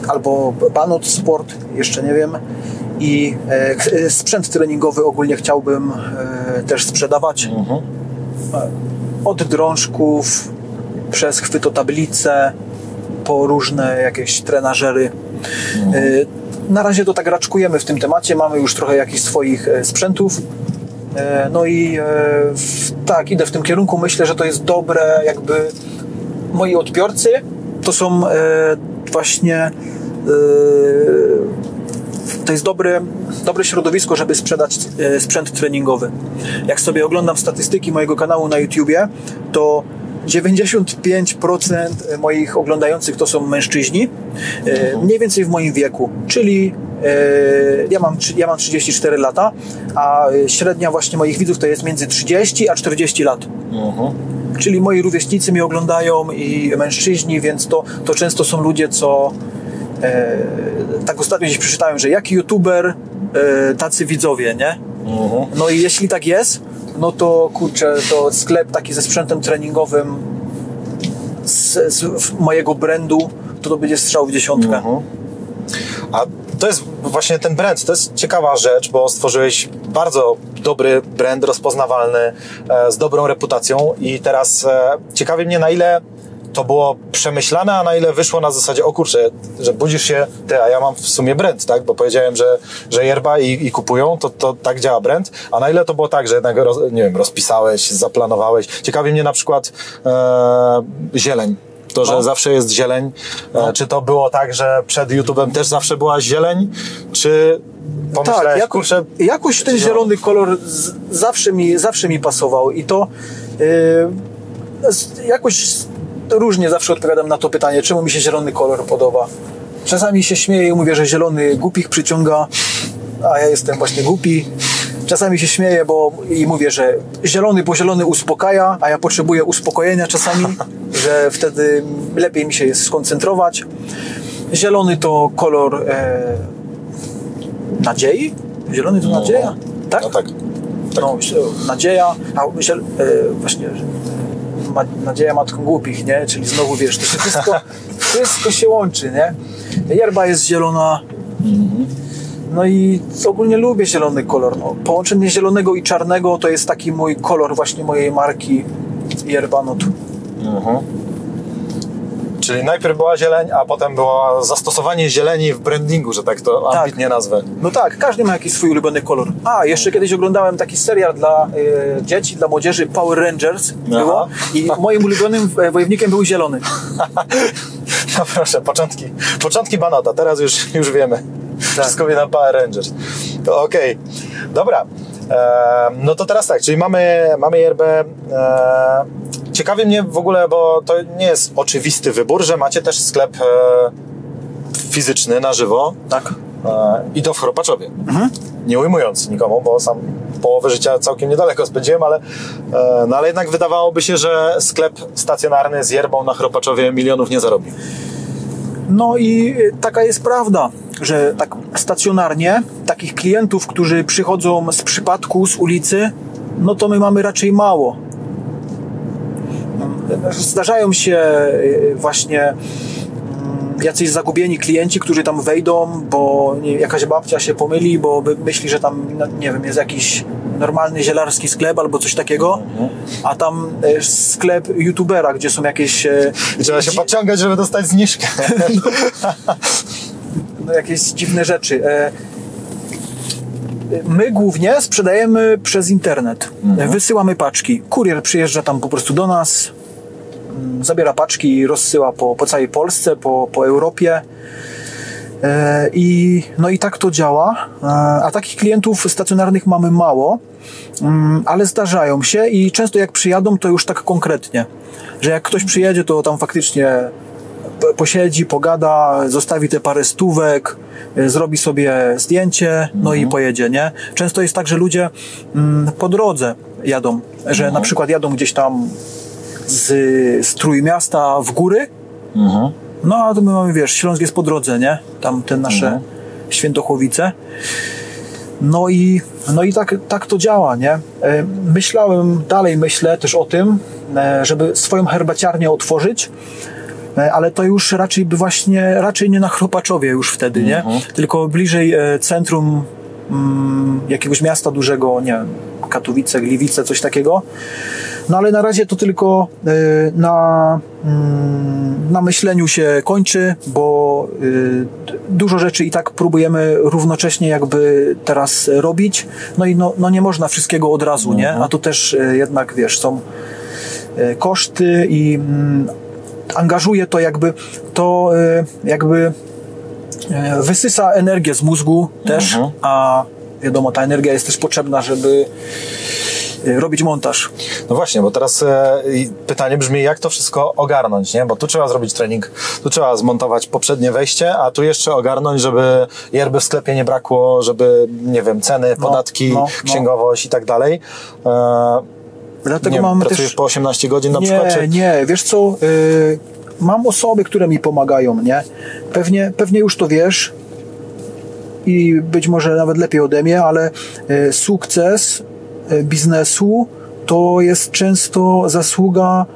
albo Banot Sport, jeszcze nie wiem. I e, sprzęt treningowy ogólnie chciałbym e, też sprzedawać. Mhm. Od drążków, przez chwytotablice, po różne jakieś trenażery. Mhm. E, na razie to tak raczkujemy w tym temacie, mamy już trochę jakichś swoich e, sprzętów. E, no i e, w, tak, idę w tym kierunku. Myślę, że to jest dobre, jakby moi odbiorcy to są e, właśnie e, to jest dobre, dobre środowisko, żeby sprzedać e, sprzęt treningowy. Jak sobie oglądam statystyki mojego kanału na YouTubie, to dziewięćdziesiąt pięć procent moich oglądających to są mężczyźni, e, mniej więcej w moim wieku, czyli e, ja, mam, ja mam trzydzieści cztery lata, a średnia właśnie moich widzów to jest między trzydzieści a czterdzieści lat. Uh-huh. Czyli moi rówieśnicy mnie oglądają i mężczyźni, więc to, to często są ludzie, co e, tak ostatnio gdzieś przeczytałem, że jaki youtuber, e, tacy widzowie, nie? Uh-huh. No i jeśli tak jest, no to kurczę, to sklep taki ze sprzętem treningowym z, z mojego brandu, to to będzie strzał w dziesiątkę. Uh-huh. A to jest właśnie ten brand, to jest ciekawa rzecz, bo stworzyłeś bardzo dobry brand, rozpoznawalny, e, z dobrą reputacją i teraz e, ciekawi mnie, na ile to było przemyślane, a na ile wyszło na zasadzie, o kurczę, że budzisz się, ty, a ja mam w sumie brand, tak, bo powiedziałem, że, że yerba i, i kupują, to, to tak działa brand, a na ile to było tak, że jednak, roz, nie wiem, rozpisałeś, zaplanowałeś. Ciekawi mnie na przykład e, zieleń. To, że no. zawsze jest zieleń. No. Czy to było tak, że przed YouTube'em też zawsze była zieleń? Czy pomyślałeś, tak, jakoś, kurczę, jakoś ten zielony kolor z, zawsze, mi, zawsze mi pasował i to yy, jakoś różnie zawsze odpowiadam na to pytanie, czemu mi się zielony kolor podoba. Czasami się śmieję i mówię, że zielony głupich przyciąga, a ja jestem właśnie głupi. Czasami się śmieję, bo i mówię, że zielony, bo zielony uspokaja, a ja potrzebuję uspokojenia czasami, że wtedy lepiej mi się jest skoncentrować. Zielony to kolor e, nadziei? Zielony to no, nadzieja? Tak? No tak. tak. No, nadzieja, a ziel, e, właśnie ma, nadzieja matką głupich, nie? Czyli znowu wiesz, to się wszystko, wszystko się łączy, nie? Yerba jest zielona. Mhm. No i ogólnie lubię zielony kolor. No, połączenie zielonego i czarnego to jest taki mój kolor właśnie mojej marki Yerba Not. Mhm. Czyli najpierw była zieleń, a potem było zastosowanie zieleni w brandingu, że tak to tak. ambitnie nazwę. No tak, każdy ma jakiś swój ulubiony kolor. A, jeszcze kiedyś oglądałem taki serial dla y, dzieci, dla młodzieży, Power Rangers było i moim ulubionym wojownikiem był zielony. No proszę, początki, początki Banota, teraz już, już wiemy. Tak. Wszystko wie na Power Rangers. To okej. Okay. Dobra. E, no to teraz tak, czyli mamy, mamy yerbę. E, ciekawi mnie w ogóle, bo to nie jest oczywisty wybór, że macie też sklep e, fizyczny, na żywo. Tak. E, I to w Chropaczowie. Mhm. Nie ujmując nikomu, bo sam połowę życia całkiem niedaleko spędziłem, ale, e, no ale jednak wydawałoby się, że sklep stacjonarny z yerbą na Chropaczowie milionów nie zarobi. No i taka jest prawda, że tak stacjonarnie takich klientów, którzy przychodzą z przypadku, z ulicy, no to my mamy raczej mało. Zdarzają się właśnie jacyś zagubieni klienci, którzy tam wejdą, bo nie, jakaś babcia się pomyli, bo myśli, że tam, nie wiem, jest jakiś normalny zielarski sklep albo coś takiego, mhm. a tam sklep youtubera, gdzie są jakieś... I trzeba się dzi- podciągać, żeby dostać zniżkę. no, no jakieś dziwne rzeczy. My głównie sprzedajemy przez internet. Mhm. Wysyłamy paczki. Kurier przyjeżdża tam po prostu do nas, zabiera paczki i rozsyła po, po całej Polsce, po, po Europie. E, i, no i tak to działa. E, a takich klientów stacjonarnych mamy mało, mm, ale zdarzają się i często jak przyjadą, to już tak konkretnie, że jak ktoś przyjedzie, to tam faktycznie posiedzi, pogada, zostawi te parę stówek, e, zrobi sobie zdjęcie, no mhm. i pojedzie, nie? Często jest tak, że ludzie mm, po drodze jadą, że mhm. na przykład jadą gdzieś tam z, z Trójmiasta w góry, mhm. no a to my mamy, wiesz, Śląsk jest po drodze, nie? Tam te nasze mhm. Świętochłowice. No i, no i tak, tak to działa, nie? Myślałem, dalej myślę też o tym, żeby swoją herbaciarnię otworzyć, ale to już raczej by właśnie, raczej nie na Chropaczowie już wtedy, nie? Mhm. Tylko bliżej centrum mm, jakiegoś miasta dużego, nie wiem, Katowice, Gliwice, coś takiego. No ale na razie to tylko y, na, y, na myśleniu się kończy, bo y, dużo rzeczy i tak próbujemy równocześnie jakby teraz robić. No i no, no nie można wszystkiego od razu, mhm. nie? A tu też y, jednak, wiesz, są y, koszty i y, angażuje to jakby, to y, jakby y, wysysa energię z mózgu też, mhm. a wiadomo, ta energia jest też potrzebna, żeby robić montaż. No właśnie, bo teraz e, pytanie brzmi, jak to wszystko ogarnąć, nie? Bo tu trzeba zrobić trening, tu trzeba zmontować poprzednie wejście, a tu jeszcze ogarnąć, żeby yerby w sklepie nie brakło, żeby, nie wiem, ceny, podatki, no, no, księgowość no. i tak dalej. E, Dlatego nie mamy pracujesz też... po osiemnaście godzin na nie, przykład? Czy... Nie, wiesz co, y, mam osoby, które mi pomagają, nie? Pewnie, pewnie już to wiesz i być może nawet lepiej ode mnie, ale y, sukces biznesu to jest często zasługa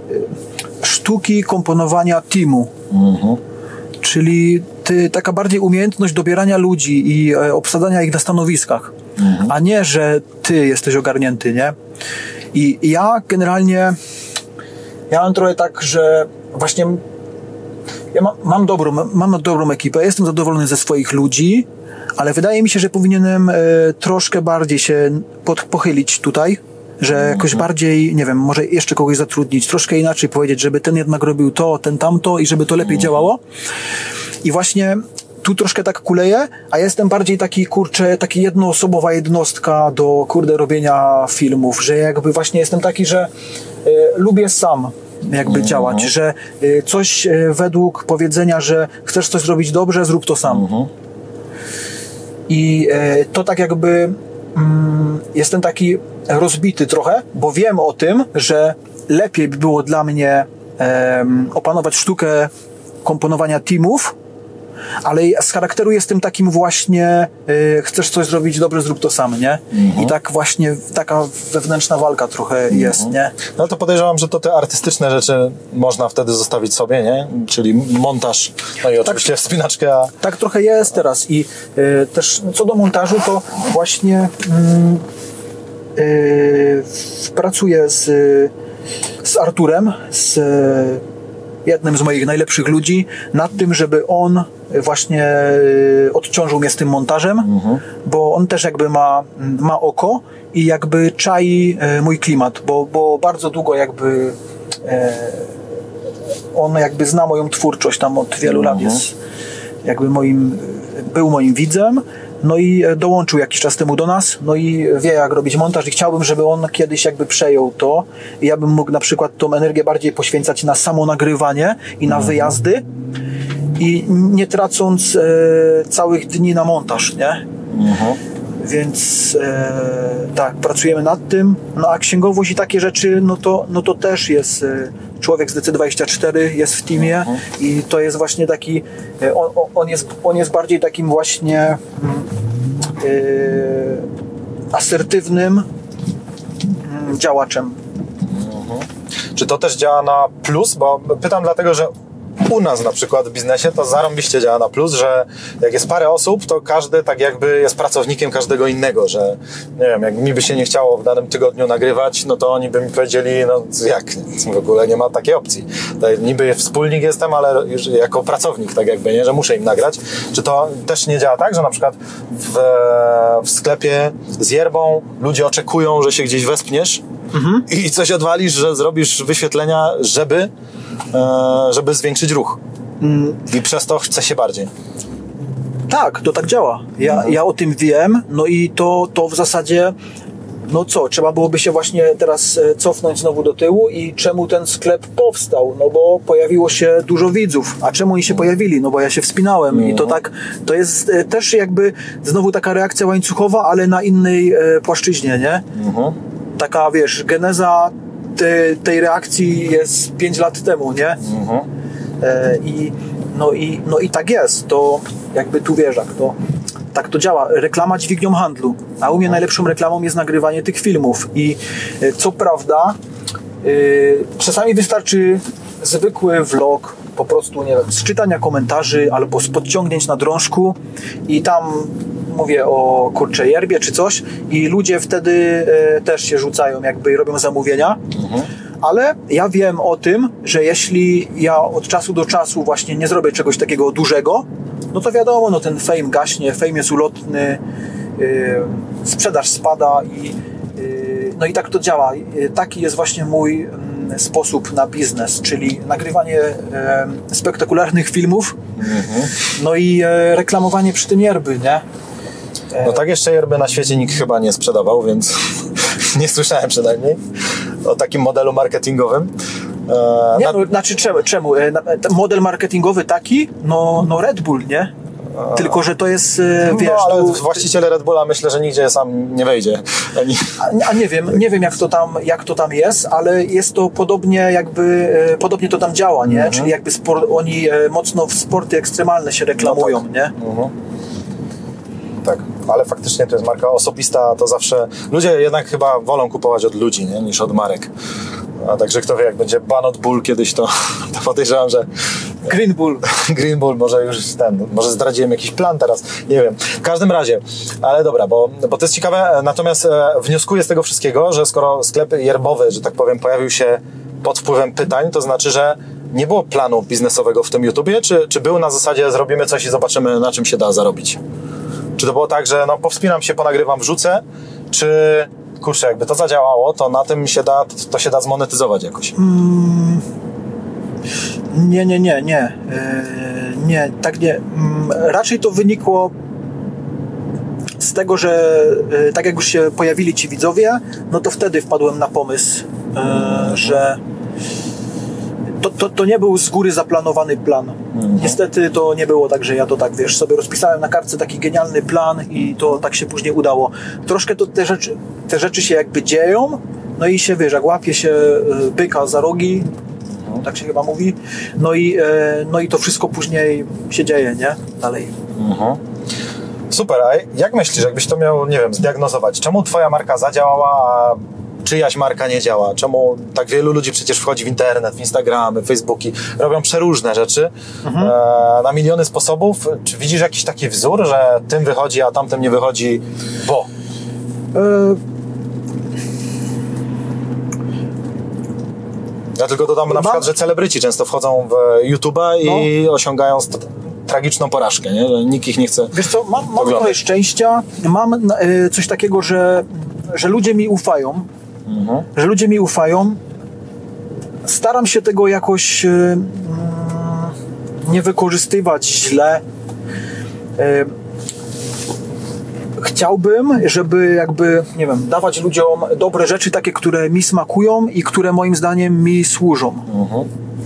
sztuki komponowania teamu. Mhm. Czyli ty, taka bardziej umiejętność dobierania ludzi i e, obsadzania ich na stanowiskach, mhm. a nie, że ty jesteś ogarnięty, nie? I, i ja generalnie ja mam trochę tak, że właśnie ja ma, mam dobrą, mam dobrą ekipę, jestem zadowolony ze swoich ludzi, ale wydaje mi się, że powinienem e, troszkę bardziej się pod, pochylić tutaj, że jakoś bardziej, nie wiem, może jeszcze kogoś zatrudnić, troszkę inaczej powiedzieć, żeby ten jednak robił to, ten tamto i żeby to lepiej działało. I właśnie tu troszkę tak kuleję, a jestem bardziej taki, kurczę, taki jednoosobowa jednostka do, kurde, robienia filmów, że jakby właśnie jestem taki, że e, lubię sam jakby działać, że e, coś e, według powiedzenia, że chcesz coś zrobić dobrze, zrób to sam. I e, to tak jakby mm, jestem taki rozbity trochę, bo wiem o tym, że lepiej by było dla mnie e, opanować sztukę komponowania teamów, ale z charakteru jestem takim właśnie y, chcesz coś zrobić dobrze, zrób to sam, nie? Mhm. I tak właśnie taka wewnętrzna walka trochę mhm. jest, nie? No to podejrzewam, że to te artystyczne rzeczy można wtedy zostawić sobie, nie? Czyli montaż, no i oczywiście tak, wspinaczkę. A... Tak trochę jest teraz i y, też co do montażu to właśnie y, y, pracuję z, z Arturem, z jednym z moich najlepszych ludzi, nad tym, żeby on właśnie odciążył mnie z tym montażem, mhm. bo on też jakby ma, ma oko i jakby czai mój klimat, bo, bo bardzo długo jakby e, on jakby zna moją twórczość, tam od wielu mhm. lat jest jakby moim, był moim widzem, no i dołączył jakiś czas temu do nas, no i wie jak robić montaż i chciałbym, żeby on kiedyś jakby przejął to i ja bym mógł na przykład tą energię bardziej poświęcać na samo nagrywanie i na mhm. wyjazdy i nie tracąc e, całych dni na montaż, nie? Mhm. Więc e, tak, pracujemy nad tym, no a księgowość i takie rzeczy, no to, no to też jest e, człowiek z D C dwadzieścia cztery, jest w teamie mhm. i to jest właśnie taki, e, on, on, jest, on jest bardziej takim właśnie e, asertywnym e, działaczem. Mhm. Czy to też działa na plus? Bo pytam dlatego, że u nas na przykład w biznesie to zarąbiście działa na plus, że jak jest parę osób, to każdy tak jakby jest pracownikiem każdego innego, że nie wiem, jak mi by się nie chciało w danym tygodniu nagrywać, no to oni by mi powiedzieli, no jak, w ogóle nie ma takiej opcji. Tak, niby wspólnik jestem, ale już jako pracownik tak jakby, nie, że muszę im nagrać. Czy to też nie działa tak, że na przykład w, w sklepie z yerbą ludzie oczekują, że się gdzieś wespniesz mhm. i coś odwalisz, że zrobisz wyświetlenia, żeby żeby zwiększyć ruch. Mm. I przez to chce się bardziej. Tak, to tak działa. Ja, mhm. ja o tym wiem, no i to, to w zasadzie no co, trzeba byłoby się właśnie teraz cofnąć znowu do tyłu i czemu ten sklep powstał? No bo pojawiło się dużo widzów. A czemu oni się pojawili? No bo ja się wspinałem mhm. i to tak, to jest też jakby znowu taka reakcja łańcuchowa, ale na innej e, płaszczyźnie, nie? Mhm. Taka, wiesz, geneza Te, tej reakcji jest pięć lat temu, nie? Mhm. E, i, no, i, no i tak jest. To jakby tu wiesz, jak to, tak to działa. Reklama dźwignią handlu. A u mnie najlepszą reklamą jest nagrywanie tych filmów. I e, co prawda e, czasami wystarczy zwykły vlog, po prostu, nie wiem, z czytania komentarzy albo z podciągnięć na drążku i tam mówię o kurczę yerbie czy coś i ludzie wtedy e, też się rzucają jakby i robią zamówienia. Mhm. Ale ja wiem o tym, że jeśli ja od czasu do czasu właśnie nie zrobię czegoś takiego dużego, no to wiadomo, no ten fame gaśnie, fame jest ulotny, yy, sprzedaż spada i yy, no i tak to działa. Yy, taki jest właśnie mój yy, sposób na biznes, czyli nagrywanie yy, spektakularnych filmów, mm-hmm. no i yy, reklamowanie przy tym yerby, nie? No tak jeszcze yerby na świecie nikt chyba nie sprzedawał, więc nie słyszałem przynajmniej o takim modelu marketingowym. E, nie, na... no, znaczy czemu? czemu? E, model marketingowy taki? No, no Red Bull, nie? A... Tylko, że to jest, e, wiesz... No, ale tu... właściciel Red Bulla myślę, że nigdzie sam nie wejdzie. Ani... A, a nie wiem, nie wiem jak to tam, jak to tam jest, ale jest to podobnie jakby, e, podobnie to tam działa, nie? Mhm. Czyli jakby sport, oni e, mocno w sporty ekstremalne się reklamują, no tak. nie? Mhm. Tak, ale faktycznie to jest marka osobista, to zawsze... Ludzie jednak chyba wolą kupować od ludzi, nie? Niż od marek. A także kto wie, jak będzie Banot Bull kiedyś, to, to podejrzewam, że... Green Bull. Green Bull, może już ten, może zdradziłem jakiś plan teraz, nie wiem. W każdym razie, ale dobra, bo, bo to jest ciekawe, natomiast e, wnioskuję z tego wszystkiego, że skoro sklep yerbowy, że tak powiem, pojawił się pod wpływem pytań, to znaczy, że nie było planu biznesowego w tym YouTubie, czy, czy był na zasadzie zrobimy coś i zobaczymy, na czym się da zarobić? Czy to było tak, że no powspinam się, ponagrywam, wrzucę, czy kurczę, jakby to zadziałało, to na tym się da, to się da zmonetyzować jakoś? Mm, nie, nie, nie, nie. Yy, nie, tak nie. Yy, raczej to wynikło z tego, że yy, tak jak już się pojawili ci widzowie, no to wtedy wpadłem na pomysł, yy, że To, to, to nie był z góry zaplanowany plan. Mhm. Niestety to nie było tak, że ja to tak, wiesz, sobie rozpisałem na kartce taki genialny plan i to tak się później udało. Troszkę to te rzeczy, te rzeczy się jakby dzieją, no i się, wiesz, jak łapie się byka za rogi, mhm. tak się chyba mówi, no i, no i to wszystko później się dzieje, nie? Dalej. Mhm. Super, a jak myślisz, jakbyś to miał, nie wiem, zdiagnozować? Czemu twoja marka zadziałała, a czyjaś marka nie działa? Czemu tak wielu ludzi przecież wchodzi w internet, w Instagramy, Facebooki, robią przeróżne rzeczy mhm. e, na miliony sposobów. Czy widzisz jakiś taki wzór, że tym wychodzi, a tamtym nie wychodzi, bo? Y- ja tylko dodam na przykład, że celebryci często wchodzą w YouTube'a i no. osiągają st- tragiczną porażkę, nie? Że nikt ich nie chce. Wiesz co, mam, mam trochę szczęścia, mam y, coś takiego, że, że ludzie mi ufają, mhm. że ludzie mi ufają. Staram się tego jakoś y, y, nie wykorzystywać źle. Y, chciałbym, żeby jakby, nie wiem, dawać ludziom dobre rzeczy, takie, które mi smakują i które moim zdaniem mi służą. Mhm.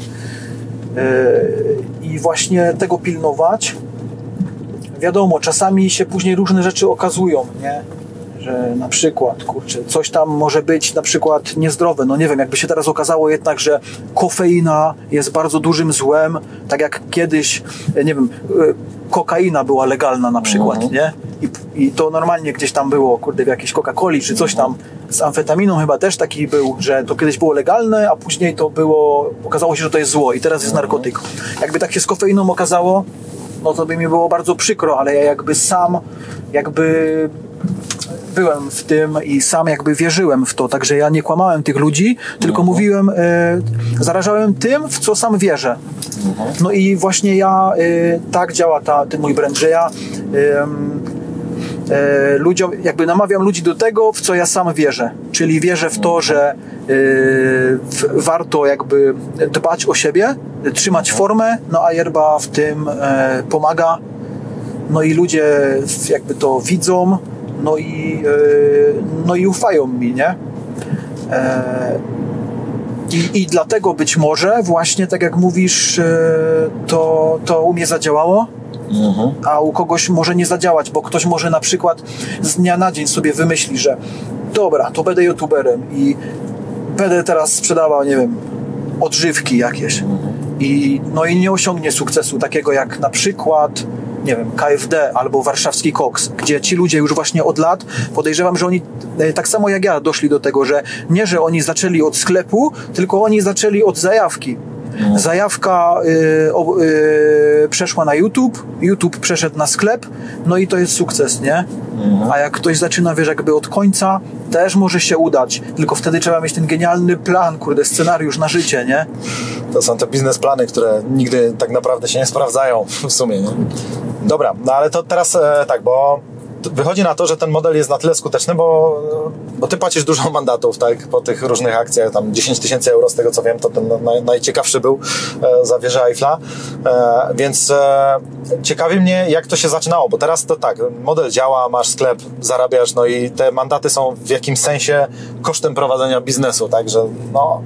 Y, I właśnie tego pilnować. Wiadomo, czasami się później różne rzeczy okazują, nie? Że na przykład, kurczę, coś tam może być na przykład niezdrowe. No nie wiem, jakby się teraz okazało jednak, że kofeina jest bardzo dużym złem, tak jak kiedyś, nie wiem, kokaina była legalna na przykład, mhm. nie? I, I to normalnie gdzieś tam było, kurde, w jakiejś Coca-Coli czy coś tam. Z amfetaminą chyba też taki był, że to kiedyś było legalne, a później to było, okazało się, że to jest zło i teraz jest narkotyk. Jakby tak się z kofeiną okazało, no to by mi było bardzo przykro, ale ja jakby sam jakby byłem w tym i sam jakby wierzyłem w to, także ja nie kłamałem tych ludzi, tylko mhm. mówiłem, e, zarażałem tym, w co sam wierzę. Mhm. No i właśnie ja, e, tak działa ta, ten mój brand, że ja e, e, ludziom, jakby namawiam ludzi do tego, w co ja sam wierzę, czyli wierzę w to, że e, w, warto jakby dbać o siebie, trzymać formę, no a yerba w tym e, pomaga, no i ludzie jakby to widzą, no i, no i ufają mi, nie? I, i dlatego być może właśnie, tak jak mówisz, to, to u mnie zadziałało, mhm. a u kogoś może nie zadziałać, bo ktoś może na przykład z dnia na dzień sobie wymyśli, że dobra, to będę youtuberem i będę teraz sprzedawał, nie wiem, odżywki jakieś. Mhm. I, no i nie osiągnie sukcesu takiego jak na przykład nie wiem, K F D albo warszawski koks, gdzie ci ludzie już właśnie od lat, podejrzewam, że oni tak samo jak ja doszli do tego, że nie, że oni zaczęli od sklepu, tylko oni zaczęli od zajawki. Mhm. Zajawka y, o, y, przeszła na YouTube, YouTube przeszedł na sklep, no i to jest sukces, nie? Mhm. A jak ktoś zaczyna, wiesz, jakby od końca, też może się udać, tylko wtedy trzeba mieć ten genialny plan, kurde, scenariusz na życie, nie? To są te biznesplany, które nigdy tak naprawdę się nie sprawdzają w sumie, nie? Dobra, no ale to teraz e, tak, bo wychodzi na to, że ten model jest na tyle skuteczny, bo, bo ty płacisz dużo mandatów, tak, po tych różnych akcjach, tam dziesięć tysięcy euro z tego co wiem, to ten naj, najciekawszy był e, za wieżę Eiffla, e, więc e, ciekawi mnie, jak to się zaczynało, bo teraz to tak, model działa, masz sklep, zarabiasz, no i te mandaty są w jakimś sensie kosztem prowadzenia biznesu, tak, że no,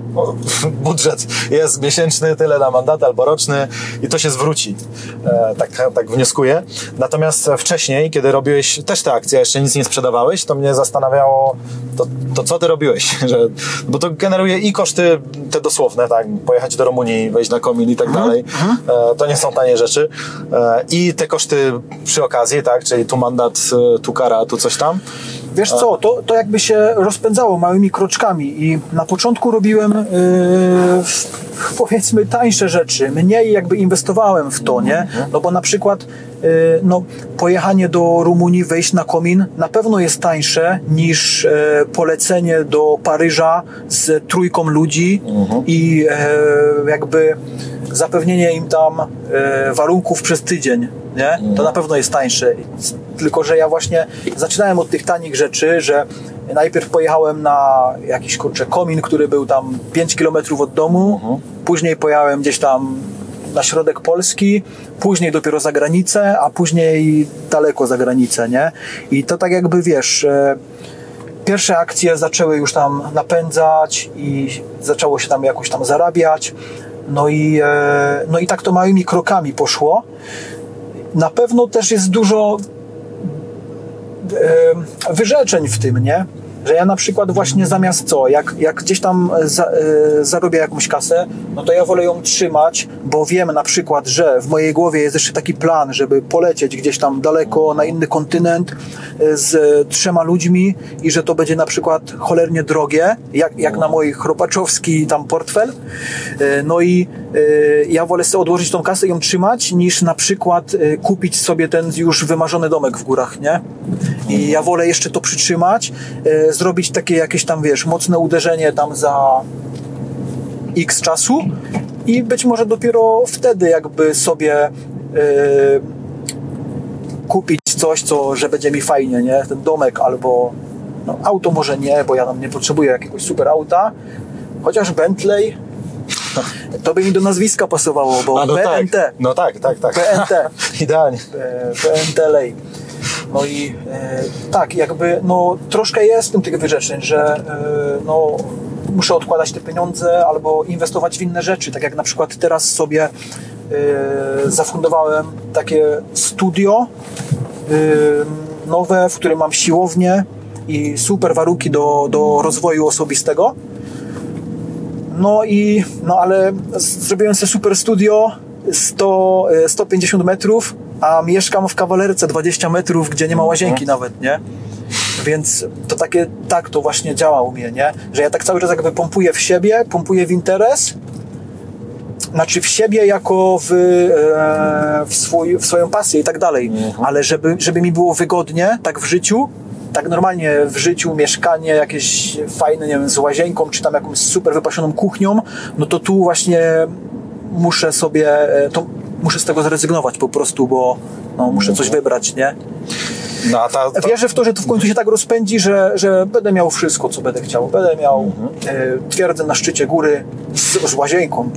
budżet jest miesięczny, tyle na mandat albo roczny i to się zwróci, e, tak, tak wnioskuję. Natomiast wcześniej, kiedy robiłeś też te akcje, jeszcze nic nie sprzedawałeś, to mnie zastanawiało, to, to co ty robiłeś, że, bo to generuje i koszty te dosłowne, tak, pojechać do Rumunii, wejść na komin i tak dalej, e, to nie są tanie rzeczy, e, i te koszty przy okazji, tak, czyli tu mandat, tu kara, tu coś tam. Wiesz co, to, to jakby się rozpędzało małymi kroczkami i na początku robiłem yy, powiedzmy tańsze rzeczy, mniej jakby inwestowałem w to, nie? No bo na przykład yy, no, pojechanie do Rumunii, wejść na komin na pewno jest tańsze niż yy, polecenie do Paryża z trójką ludzi uh-huh. i yy, jakby zapewnienie im tam yy, warunków przez tydzień, nie? Uh-huh. To na pewno jest tańsze. Tylko że ja właśnie zaczynałem od tych tanich rzeczy, że najpierw pojechałem na jakiś, kurczę, komin, który był tam pięć kilometrów od domu, uh-huh. później pojechałem gdzieś tam na środek Polski, później dopiero za granicę, a później daleko za granicę, nie? I to tak jakby, wiesz, e, pierwsze akcje zaczęły już tam napędzać i zaczęło się tam jakoś tam zarabiać, no i, e, no i tak to małymi krokami poszło. Na pewno też jest dużo wyrzeczeń w tym, nie? Że ja na przykład właśnie zamiast co, jak, jak gdzieś tam za, y, zarobię jakąś kasę, no to ja wolę ją trzymać, bo wiem na przykład, że w mojej głowie jest jeszcze taki plan, żeby polecieć gdzieś tam daleko na inny kontynent y, z y, trzema ludźmi i że to będzie na przykład cholernie drogie, jak, jak na mój chropaczowski tam portfel. Y, no i y, ja wolę sobie odłożyć tą kasę i ją trzymać, niż na przykład y, kupić sobie ten już wymarzony domek w górach, nie? I ja wolę jeszcze to przytrzymać, y, zrobić takie jakieś tam, wiesz, mocne uderzenie tam za x czasu i być może dopiero wtedy jakby sobie yy, kupić coś, co, że będzie mi fajnie, nie? Ten domek albo no, auto może nie, bo ja tam nie potrzebuję jakiegoś super auta, chociaż Bentley to by mi do nazwiska pasowało, bo A, no B N T. Tak. No tak, tak, tak. B N T. Idealnie. B N T Lej. No i e, tak, jakby no troszkę jest w tym tych wyrzeczeń, że e, no muszę odkładać te pieniądze albo inwestować w inne rzeczy, tak jak na przykład teraz sobie e, zafundowałem takie studio e, nowe, w którym mam siłownię i super warunki do, do rozwoju osobistego. No i, no ale zrobiłem sobie super studio, sto, sto pięćdziesiąt metrów, a mieszkam w kawalerce dwadzieścia metrów, gdzie nie ma łazienki nawet, nie? Więc to takie, tak to właśnie działa u mnie, nie? Że ja tak cały czas jakby pompuję w siebie, pompuję w interes, znaczy w siebie jako w, e, w, swój, w swoją pasję i tak dalej, ale żeby, żeby mi było wygodnie, tak w życiu, tak normalnie w życiu, mieszkanie jakieś fajne, nie wiem, z łazienką, czy tam jakąś super wypasioną kuchnią, no to tu właśnie muszę sobie, to muszę z tego zrezygnować po prostu, bo no, muszę coś wybrać, nie? No, a ta, ta... Wierzę w to, że to w końcu się tak rozpędzi, że, że będę miał wszystko, co będę chciał. Będę miał mhm. e, twierdzę na szczycie góry z, z łazienką.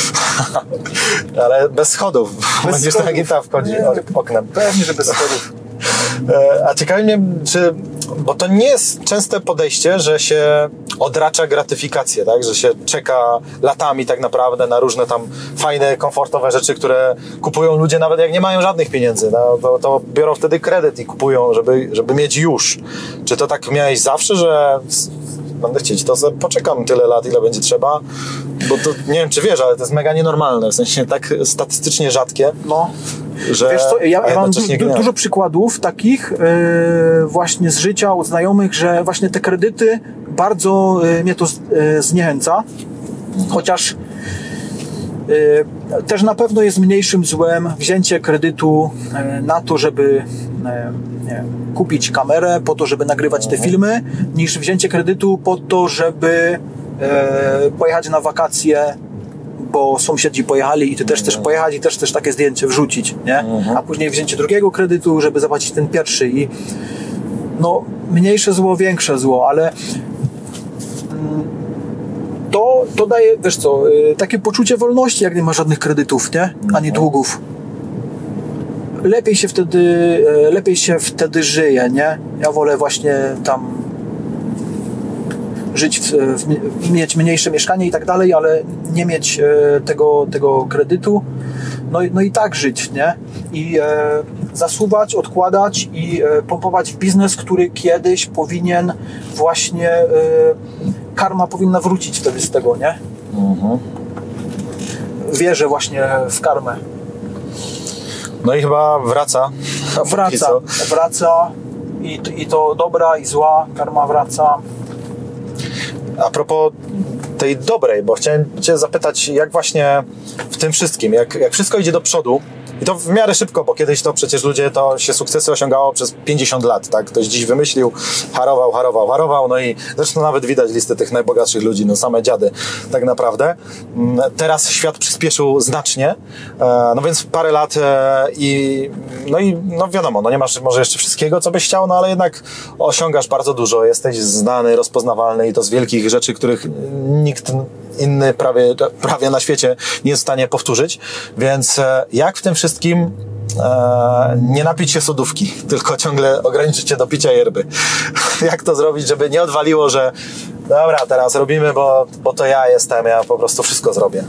Ale bez schodów. Bez Będziesz schodów. na gita wchodzi oknem. Pewnie, że bez schodów. A ciekawi mnie, czy, bo to nie jest częste podejście, że się odracza gratyfikację, tak? Że się czeka latami tak naprawdę na różne tam fajne, komfortowe rzeczy, które kupują ludzie nawet jak nie mają żadnych pieniędzy. No, to, to biorą wtedy kredyt i kupują, żeby, żeby mieć już. Czy to tak miałeś zawsze, że będę chcieć, to sobie poczekam tyle lat, ile będzie trzeba, bo to nie wiem, czy wiesz, ale to jest mega nienormalne, w sensie tak statystycznie rzadkie. No. Że wiesz co, ja, ja mam du- du- dużo przykładów takich yy, właśnie z życia, od znajomych, że właśnie te kredyty bardzo yy, mnie to z, yy, zniechęca, chociaż Też na pewno jest mniejszym złem wzięcie kredytu na to, żeby nie, kupić kamerę po to, żeby nagrywać te filmy, niż wzięcie kredytu po to, żeby pojechać na wakacje, bo sąsiedzi pojechali i ty też chcesz pojechać i też chcesz takie zdjęcie wrzucić, nie? A później wzięcie drugiego kredytu, żeby zapłacić ten pierwszy i no mniejsze zło, większe zło, ale to, to daje, wiesz co, takie poczucie wolności, jak nie ma żadnych kredytów, nie? Ani długów. Lepiej się wtedy, lepiej się wtedy żyje, nie? Ja wolę właśnie tam żyć, w, w, mieć mniejsze mieszkanie i tak dalej, ale nie mieć tego, tego kredytu. No, no i tak żyć, nie? I e, zasuwać, odkładać i e, pompować w biznes, który kiedyś powinien właśnie e, karma powinna wrócić wtedy z tego, nie? Mhm. Wierzę właśnie w karmę. No i chyba wraca. Wraca, wraca i, i to dobra i zła karma wraca. A propos tej dobrej, bo chciałem cię zapytać, jak właśnie w tym wszystkim, jak, jak wszystko idzie do przodu, i to w miarę szybko, bo kiedyś to przecież ludzie, to się sukcesy osiągało przez pięćdziesiąt lat, tak? Ktoś dziś wymyślił, harował, harował, harował, no i zresztą nawet widać listę tych najbogatszych ludzi, no same dziady tak naprawdę. Teraz świat przyspieszył znacznie, no więc parę lat i no i no wiadomo, no nie masz może jeszcze wszystkiego, co byś chciał, no ale jednak osiągasz bardzo dużo, jesteś znany, rozpoznawalny i to z wielkich rzeczy, których nikt inny prawie, prawie na świecie nie jest w stanie powtórzyć, więc jak w tym wszystkim e, nie napić się sodówki, tylko ciągle ograniczyć się do picia yerby. Jak to zrobić, żeby nie odwaliło, że dobra, teraz robimy, bo, bo to ja jestem, ja po prostu wszystko zrobię.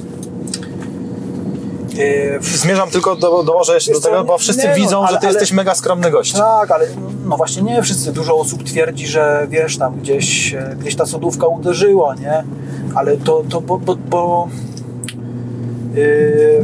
Zmierzam tylko do, do może jeszcze do tego, bo wszyscy nie, widzą, no, ale, że ty ale, jesteś mega skromny gość. Tak, ale no właśnie nie wszyscy. Dużo osób twierdzi, że wiesz, tam gdzieś, gdzieś ta sodówka uderzyła, nie? Ale to, to bo, bo, bo yy,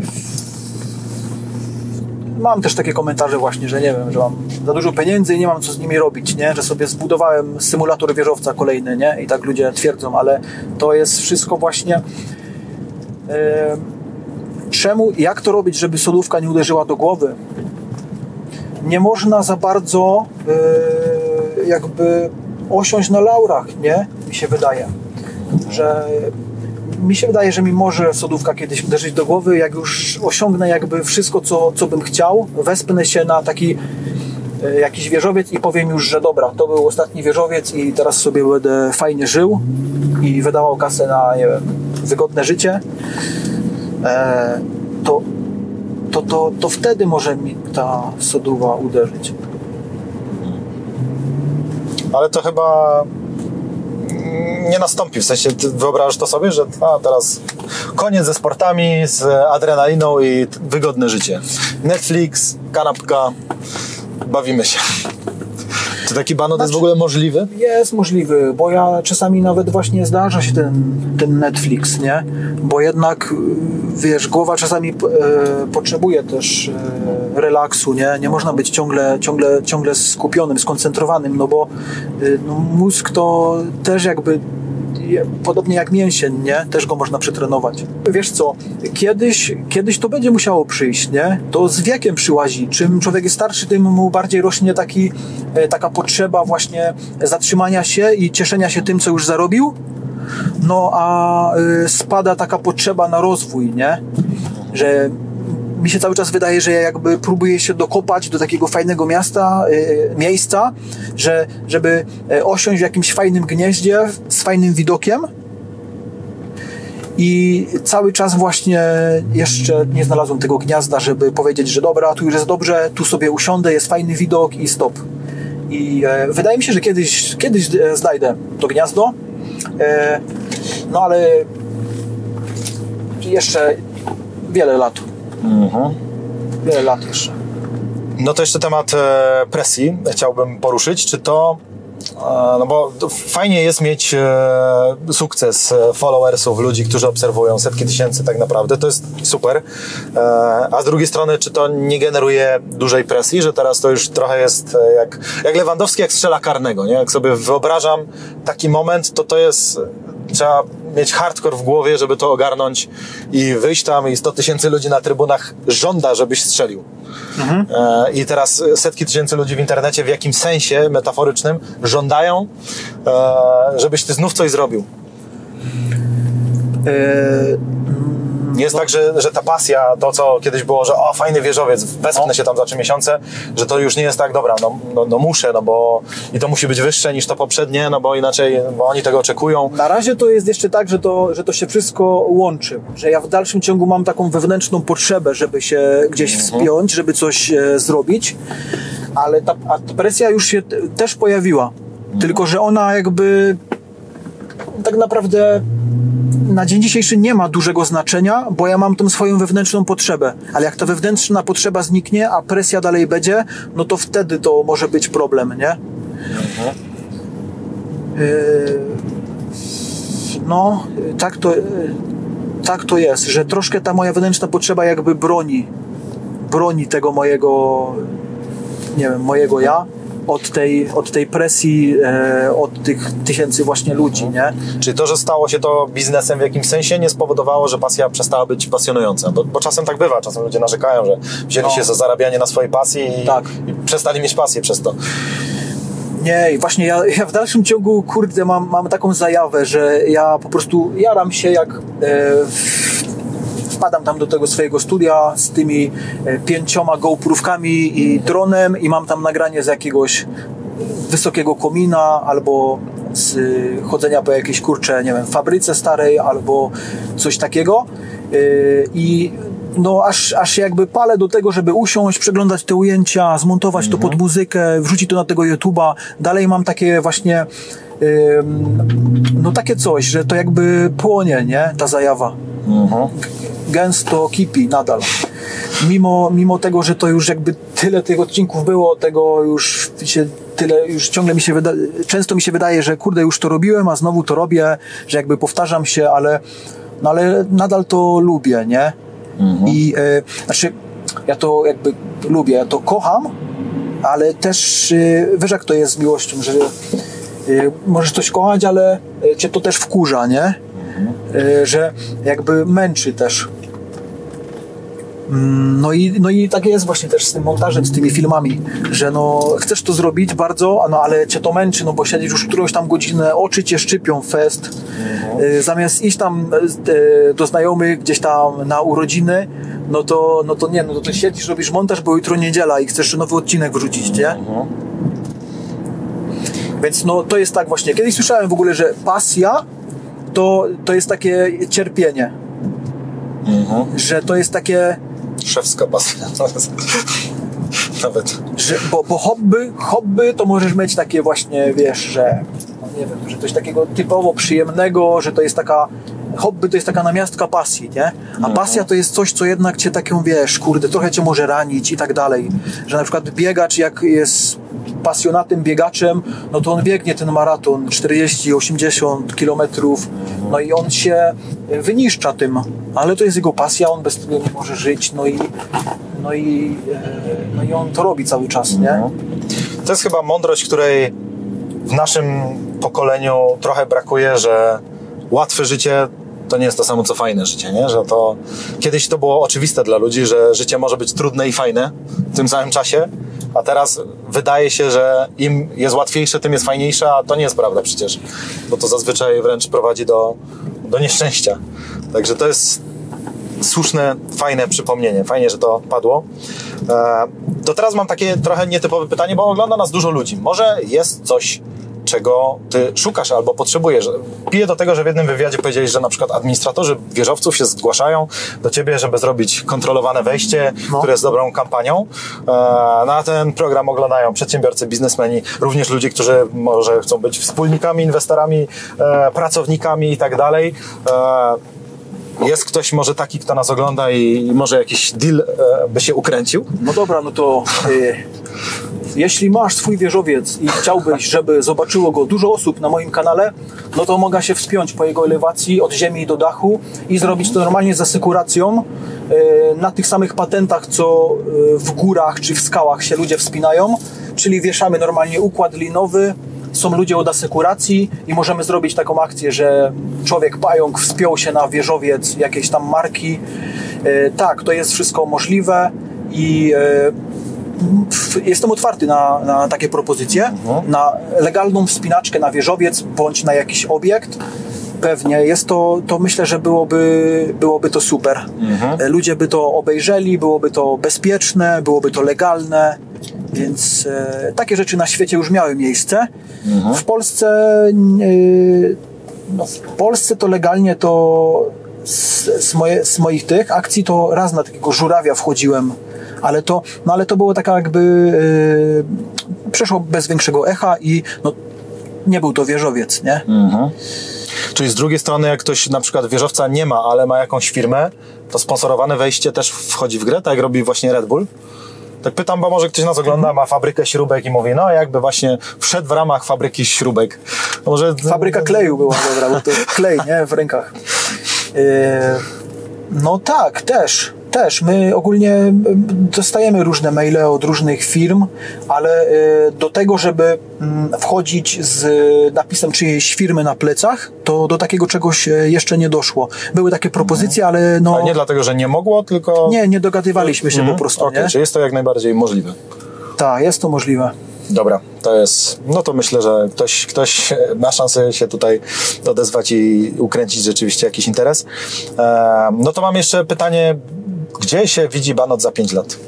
mam też takie komentarze właśnie, że nie wiem, że mam za dużo pieniędzy i nie mam co z nimi robić, nie? Że sobie zbudowałem symulator wieżowca kolejny, nie? I tak ludzie twierdzą, ale to jest wszystko właśnie yy, czemu, jak to robić, żeby sodówka nie uderzyła do głowy? Nie można za bardzo yy, jakby osiąść na laurach, nie? Mi się wydaje, że mi się wydaje, że mi może sodówka kiedyś uderzyć do głowy, jak już osiągnę jakby wszystko, co, co bym chciał, wespnę się na taki yy, jakiś wieżowiec i powiem już, że dobra, to był ostatni wieżowiec i teraz sobie będę fajnie żył i wydawał kasę na, nie wiem, wygodne życie. To, to, to, to wtedy może mi ta sodówa uderzyć. Ale to chyba nie nastąpi, w sensie ty wyobrażasz to sobie, że a, teraz koniec ze sportami, z adrenaliną i wygodne życie. Netflix, kanapka, bawimy się. Czy taki banot znaczy, jest w ogóle możliwy? Jest możliwy, bo ja czasami nawet właśnie zdarza się ten, ten Netflix, nie? Bo jednak, wiesz, głowa czasami e, potrzebuje też e, relaksu, nie? Nie można być ciągle, ciągle, ciągle skupionym, skoncentrowanym, no bo e, no, mózg to też jakby podobnie jak mięsień, nie? Też go można przetrenować. Wiesz co, kiedyś, kiedyś to będzie musiało przyjść, nie? To z wiekiem przyłazi. Czym człowiek jest starszy, tym mu bardziej rośnie taki, taka potrzeba właśnie zatrzymania się i cieszenia się tym, co już zarobił. No a spada taka potrzeba na rozwój, nie? Że mi się cały czas wydaje, że ja jakby próbuję się dokopać do takiego fajnego miasta, yy, miejsca, że, żeby osiąść w jakimś fajnym gnieździe z fajnym widokiem i cały czas właśnie jeszcze nie znalazłem tego gniazda, żeby powiedzieć, że dobra, tu już jest dobrze, tu sobie usiądę, jest fajny widok i stop. I yy, wydaje mi się, że kiedyś, kiedyś znajdę to gniazdo, yy, no ale jeszcze wiele lat. Mhm. Wiele lat jeszcze. No to jeszcze temat e, presji chciałbym poruszyć. Czy to No bo fajnie jest mieć e, sukces followersów, ludzi, którzy obserwują setki tysięcy tak naprawdę, to jest super. E, a z drugiej strony, czy to nie generuje dużej presji, że teraz to już trochę jest jak, jak Lewandowski, jak strzela karnego, nie? Jak sobie wyobrażam taki moment, to to jest... Trzeba mieć hardcore w głowie, żeby to ogarnąć i wyjść tam i sto tysięcy ludzi na trybunach żąda, żebyś strzelił. Mhm. E, I teraz setki tysięcy ludzi w internecie w jakimś sensie metaforycznym żądają, e, żebyś ty znów coś zrobił. E, Nie jest no. tak, że, że ta pasja, to co kiedyś było, że o, fajny wieżowiec, wespnę no. się tam za trzy miesiące, że to już nie jest tak, dobra, no, no, no muszę, no bo i to musi być wyższe niż to poprzednie, no bo inaczej, bo oni tego oczekują. Na razie to jest jeszcze tak, że to, że to się wszystko łączy, że ja w dalszym ciągu mam taką wewnętrzną potrzebę, żeby się gdzieś mhm. wspiąć, żeby coś e, zrobić, ale ta, a ta presja już się t- też pojawiła, mhm. tylko że ona jakby tak naprawdę na dzień dzisiejszy nie ma dużego znaczenia, bo ja mam tą swoją wewnętrzną potrzebę. Ale jak ta wewnętrzna potrzeba zniknie, a presja dalej będzie, no to wtedy to może być problem, nie? Mhm. Yy, no, tak to, tak to jest, że troszkę ta moja wewnętrzna potrzeba jakby broni, broni tego mojego, nie wiem, mojego ja. Od tej, od tej presji, e, od tych tysięcy właśnie ludzi, nie? Czyli to, że stało się to biznesem w jakimś sensie, nie spowodowało, że pasja przestała być pasjonująca. Bo, bo czasem tak bywa, czasem ludzie narzekają, że wzięli no. się za zarabianie na swojej pasji i, tak. i przestali mieć pasję przez to. Nie, i właśnie ja, ja w dalszym ciągu, kurde, mam, mam taką zajawę, że ja po prostu jaram się jak... E, wpadam tam do tego swojego studia z tymi pięcioma GoPrówkami i dronem i mam tam nagranie z jakiegoś wysokiego komina albo z chodzenia po jakiejś, kurcze, nie wiem, fabryce starej albo coś takiego i no aż, aż jakby palę do tego, żeby usiąść, przeglądać te ujęcia, zmontować mhm. to pod muzykę, wrzucić to na tego YouTube'a. Dalej mam takie właśnie no takie coś, że to jakby płonie, nie? Ta zajawa. Mhm. Gęsto kipi nadal. Mimo, mimo tego, że to już jakby tyle tych odcinków było, tego już się tyle, już ciągle mi się wydaje, często mi się wydaje, że kurde, już to robiłem, a znowu to robię, że jakby powtarzam się, ale, no ale nadal to lubię, nie? Mhm. I e, znaczy, ja to jakby lubię, ja to kocham, ale też e, wiesz, jak to jest z miłością, że e, możesz coś kochać, ale cię to też wkurza, nie? Że jakby męczy też. No i, no i tak jest właśnie też z tym montażem, z tymi filmami, że no chcesz to zrobić bardzo, no ale cię to męczy, no bo siedzisz już którąś tam godzinę, oczy cię szczypią fest, mhm. zamiast iść tam do znajomych gdzieś tam na urodziny, no to, no to nie, no to ty siedzisz, robisz montaż, bo jutro niedziela i chcesz nowy odcinek wrzucić, nie? Mhm. Więc no to jest tak właśnie. Kiedyś słyszałem w ogóle, że pasja to, to jest takie cierpienie. Mhm. Że to jest takie... Szewska pasja. Nawet. Że, bo, bo hobby, hobby to możesz mieć takie właśnie, wiesz, że no nie wiem, że coś takiego typowo przyjemnego, że to jest taka... Hobby to jest taka namiastka pasji, nie? A mhm. pasja to jest coś, co jednak cię taką, wiesz, kurde, trochę cię może ranić i tak dalej. Że na przykład biegacz, jak jest pasjonatem biegaczem, no to on biegnie ten maraton czterdzieści osiemdziesiąt kilometrów, no i on się wyniszcza tym, ale to jest jego pasja, on bez tego nie może żyć, no i no i, no i on to robi cały czas, nie? To jest chyba mądrość, której w naszym pokoleniu trochę brakuje, że łatwe życie to nie jest to samo, co fajne życie, nie? Że to kiedyś to było oczywiste dla ludzi, że życie może być trudne i fajne w tym samym czasie, a teraz wydaje się, że im jest łatwiejsze, tym jest fajniejsze, a to nie jest prawda przecież, bo to zazwyczaj wręcz prowadzi do, do nieszczęścia. Także to jest słuszne, fajne przypomnienie. Fajnie, że to padło. To teraz mam takie trochę nietypowe pytanie, bo ogląda nas dużo ludzi. Może jest coś, czego ty szukasz albo potrzebujesz. Piję do tego, że w jednym wywiadzie powiedziałeś, że na przykład administratorzy wieżowców się zgłaszają do ciebie, żeby zrobić kontrolowane wejście, no. które jest dobrą kampanią. Na ten program oglądają przedsiębiorcy, biznesmeni, również ludzie, którzy może chcą być wspólnikami, inwestorami, pracownikami i tak dalej. Jest ktoś może taki, kto nas ogląda i może jakiś deal by się ukręcił? No dobra, no to... Jeśli masz swój wieżowiec i chciałbyś, żeby zobaczyło go dużo osób na moim kanale, no to mogę się wspiąć po jego elewacji od ziemi do dachu i zrobić to normalnie z asekuracją na tych samych patentach, co w górach czy w skałach się ludzie wspinają, czyli wieszamy normalnie układ linowy, są ludzie od asekuracji i możemy zrobić taką akcję, że człowiek pająk wspiął się na wieżowiec jakiejś tam marki. Tak, to jest wszystko możliwe i jestem otwarty na, na takie propozycje, mhm. na legalną wspinaczkę na wieżowiec bądź na jakiś obiekt. Pewnie jest to, to myślę, że byłoby, byłoby to super. Mhm. Ludzie by to obejrzeli, byłoby to bezpieczne, byłoby to legalne, więc e, takie rzeczy na świecie już miały miejsce. Mhm. W Polsce e, no, w Polsce to legalnie to z, z, moje, z moich tych akcji to raz na takiego żurawia wchodziłem, ale to, no, ale to było taka jakby e, przeszło bez większego echa i no, nie był to wieżowiec, nie? Mhm. Czyli z drugiej strony, jak ktoś na przykład wieżowca nie ma, ale ma jakąś firmę, to sponsorowane wejście też wchodzi w grę, tak jak robi właśnie Red Bull? Tak pytam, bo może ktoś nas ogląda, ma fabrykę śrubek i mówi, no jakby właśnie wszedł w ramach fabryki śrubek. To może... Fabryka kleju była dobra, bo to klej, nie? W rękach. Yy, no tak, też. Też. My ogólnie dostajemy różne maile od różnych firm, ale do tego, żeby wchodzić z napisem czyjejś firmy na plecach, to do takiego czegoś jeszcze nie doszło. Były takie propozycje, ale no... A nie dlatego, że nie mogło, tylko... Nie, nie dogadywaliśmy się mhm. po prostu, okay, nie? Czyli jest to jak najbardziej możliwe. Tak, jest to możliwe. Dobra, to jest, no to myślę, że ktoś, ktoś ma szansę się tutaj odezwać i ukręcić rzeczywiście jakiś interes. E, no to mam jeszcze pytanie, gdzie się widzi Banot za pięć lat?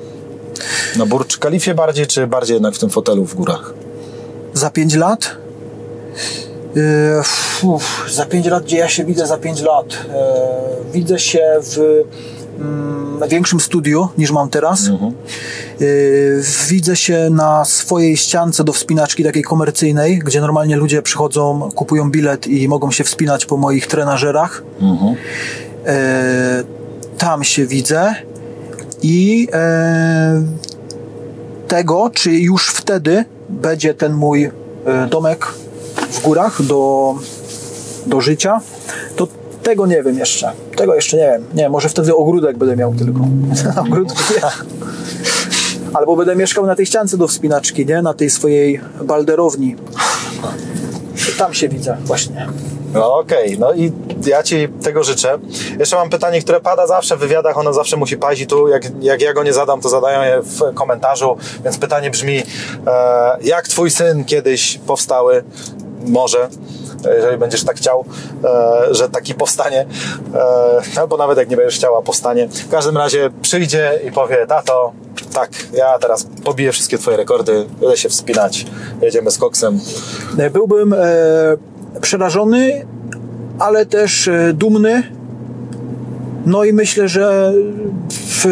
Na Burcz Kalifie bardziej, czy bardziej jednak w tym fotelu w górach? Za pięć lat? Yy, uf, za pięć lat, gdzie ja się widzę za pięć lat? Yy, widzę się w mm, większym studiu niż mam teraz. Mhm. Yy, widzę się na swojej ściance do wspinaczki takiej komercyjnej, gdzie normalnie ludzie przychodzą, kupują bilet i mogą się wspinać po moich trenażerach. Mhm. Yy, tam się widzę i e, tego, czy już wtedy będzie ten mój e, domek w górach do, do życia, to tego nie wiem jeszcze. Tego jeszcze nie wiem. Nie, może wtedy ogródek będę miał tylko. Ogródek nie. Albo będę mieszkał na tej ściance do wspinaczki, nie? Na tej swojej balderowni. Tam się widzę właśnie. No okej, okay. No i ja Ci tego życzę. Jeszcze mam pytanie, które pada zawsze w wywiadach, ono zawsze musi paść i tu jak, jak ja go nie zadam, to zadają je w komentarzu, więc pytanie brzmi, e, jak Twój syn kiedyś powstały, może, jeżeli będziesz tak chciał, e, że taki powstanie, e, albo nawet jak nie będziesz chciała, powstanie. W każdym razie przyjdzie i powie, tato, tak, ja teraz pobiję wszystkie Twoje rekordy, będę się wspinać, jedziemy z koksem. Byłbym e, przerażony, ale też e, dumny. No i myślę, że w,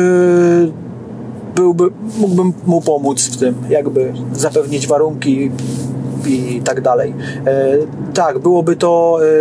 byłby, mógłbym mu pomóc w tym, jakby zapewnić warunki i tak dalej. E, tak, byłoby to e,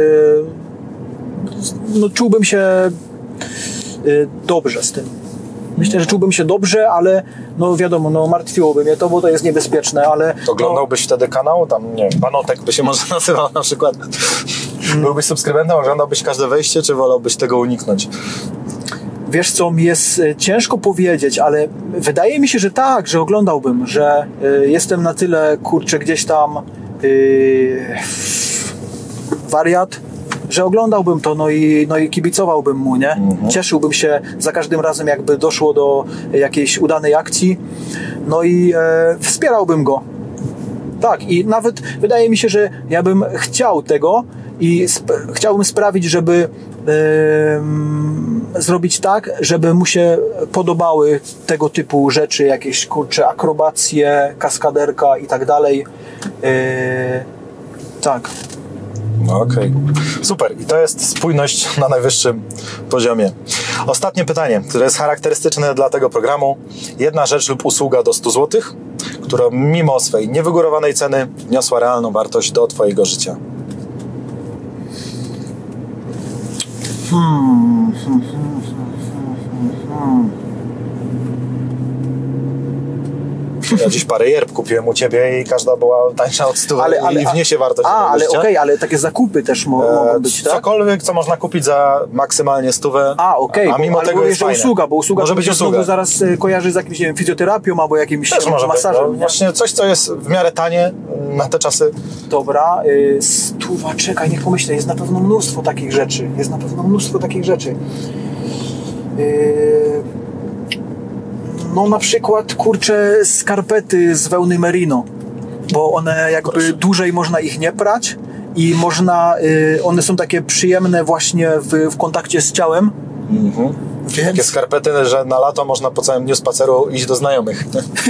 no czułbym się e, dobrze z tym. Myślę, że czułbym się dobrze, ale no wiadomo, no martwiłoby mnie to, bo to jest niebezpieczne, ale... Oglądałbyś no, wtedy kanał? Tam, nie wiem, Banotek by się może nazywał na przykład. Hmm. Byłbyś subskrybentem, oglądałbyś każde wejście, czy wolałbyś tego uniknąć? Wiesz co, mi jest ciężko powiedzieć, ale wydaje mi się, że tak, że oglądałbym, że y, jestem na tyle, kurczę, gdzieś tam y, wariat, że oglądałbym to, no i, no i kibicowałbym mu, nie? Mhm. Cieszyłbym się za każdym razem, jakby doszło do jakiejś udanej akcji, no i e, wspierałbym go. Tak, i nawet wydaje mi się, że ja bym chciał tego i sp- chciałbym sprawić, żeby e, zrobić tak, żeby mu się podobały tego typu rzeczy, jakieś, kurcze, akrobacje, kaskaderka i tak dalej. E, tak. No okej, okay. Super. I to jest spójność na najwyższym poziomie. Ostatnie pytanie, które jest charakterystyczne dla tego programu. Jedna rzecz lub usługa do stu złotych, która mimo swej niewygórowanej ceny wniosła realną wartość do Twojego życia. Hmm. Hmm. Hmm. Ja dziś parę yerb kupiłem u ciebie i każda była tańsza od stu ale, ale, i wniesie wartość. A, ale okej, okay, ale takie zakupy też mo- mogą e, być, tak? Cokolwiek, co można kupić za maksymalnie stówę. A, okej, okay, a mimo ale tego jest fajne. usługa, bo usługa może być się usługa. znowu zaraz y, kojarzy z jakimś, nie wiem, fizjoterapią albo jakimś też może masażem. być, no, właśnie coś, co jest w miarę tanie na te czasy. Dobra, y, stuwa, czekaj, niech pomyślę, jest na pewno mnóstwo takich rzeczy, jest na pewno mnóstwo takich rzeczy. Y, no na przykład, kurczę, skarpety z wełny merino, bo one jakby Proszę. dłużej można ich nie prać i można, y, one są takie przyjemne właśnie w, w kontakcie z ciałem. Mhm. Więc... Takie skarpety, że na lato można po całym dniu spaceru iść do znajomych.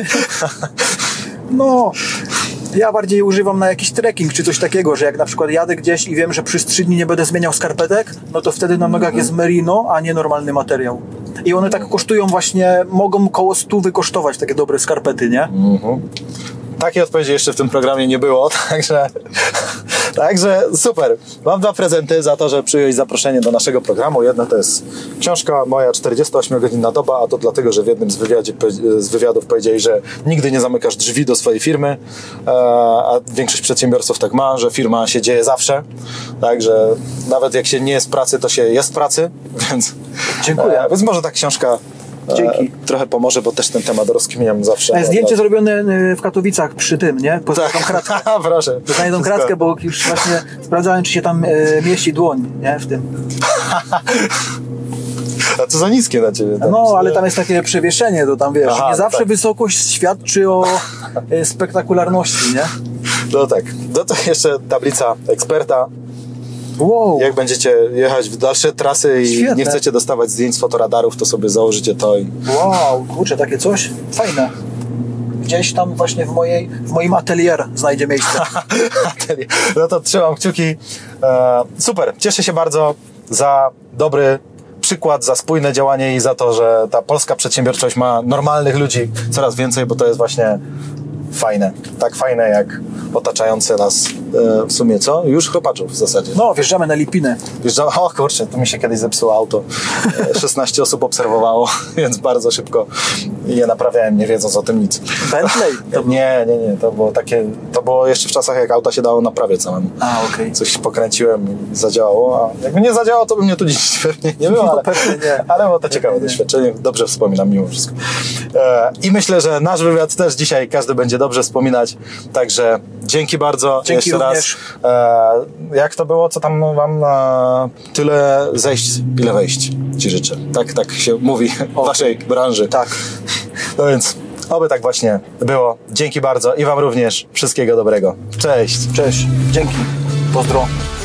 No, ja bardziej używam na jakiś trekking czy coś takiego, że jak na przykład jadę gdzieś i wiem, że przez trzy dni nie będę zmieniał skarpetek, no to wtedy na nogach jest merino, a nie normalny materiał. I one tak kosztują właśnie, mogą koło stówy kosztować takie dobre skarpety, nie? Mhm. Takiej odpowiedzi jeszcze w tym programie nie było, także, także super. Mam dwa prezenty za to, że przyjąłeś zaproszenie do naszego programu. Jedna to jest książka moja czterdziestoośmiogodzinna doba, a to dlatego, że w jednym z, wywiadzie, z wywiadów powiedzieli, że nigdy nie zamykasz drzwi do swojej firmy, a większość przedsiębiorców tak ma, że firma się dzieje zawsze, także nawet jak się nie jest w pracy, to się jest w pracy, więc, dziękuję. Więc może ta książka Dzięki. trochę pomoże, bo też ten temat rozkminiam zawsze. A zdjęcie zrobione w Katowicach przy tym, nie? Poznaję tak. tą kratkę. Proszę. Poznaję tą kratkę, bo już właśnie sprawdzałem, czy się tam e, mieści dłoń, nie? W tym. A to za niskie na ciebie. Tam, no, ale tam jest takie przewieszenie, to tam wiesz, Aha, nie zawsze tak. wysokość świadczy o e, spektakularności, nie? No tak. No to jeszcze tablica eksperta. Wow. Jak będziecie jechać w dalsze trasy i Świetne. nie chcecie dostawać zdjęć z fotoradarów, to sobie założycie to i... Wow, kurczę, takie coś fajne. Gdzieś tam właśnie w, mojej, w moim atelier znajdzie miejsce. No to trzymam kciuki. E, super, cieszę się bardzo za dobry przykład, za spójne działanie i za to, że ta polska przedsiębiorczość ma normalnych ludzi coraz więcej, bo to jest właśnie fajne. Tak fajne jak otaczające nas e, w sumie, co? Już chłopaczów w zasadzie. No, wjeżdżamy na Lipinę. Wjeżdża... O kurczę, tu mi się kiedyś zepsuło auto. szesnaście osób obserwowało, więc bardzo szybko je naprawiałem, nie wiedząc o tym nic. Bentley? To nie, nie, nie. To było takie... To było jeszcze w czasach, jak auta się dało naprawiać samemu. A, okej. Okay. Coś pokręciłem i zadziałało, a jakby nie zadziałało, to by mnie tu dziś pewnie nie było, ale, no, pewnie nie. ale było to ciekawe nie, doświadczenie. Dobrze wspominam mimo wszystko. E, I myślę, że nasz wywiad też dzisiaj każdy będzie dobrze wspominać. Także dzięki bardzo. Dzięki jeszcze również. raz. E, jak to było? Co tam wam na tyle zejść, ile wejść ci życzę. Tak, tak się mówi w okay. waszej branży. Tak. No więc oby tak właśnie było. Dzięki bardzo i wam również. Wszystkiego dobrego. Cześć. Cześć. Dzięki. Pozdro.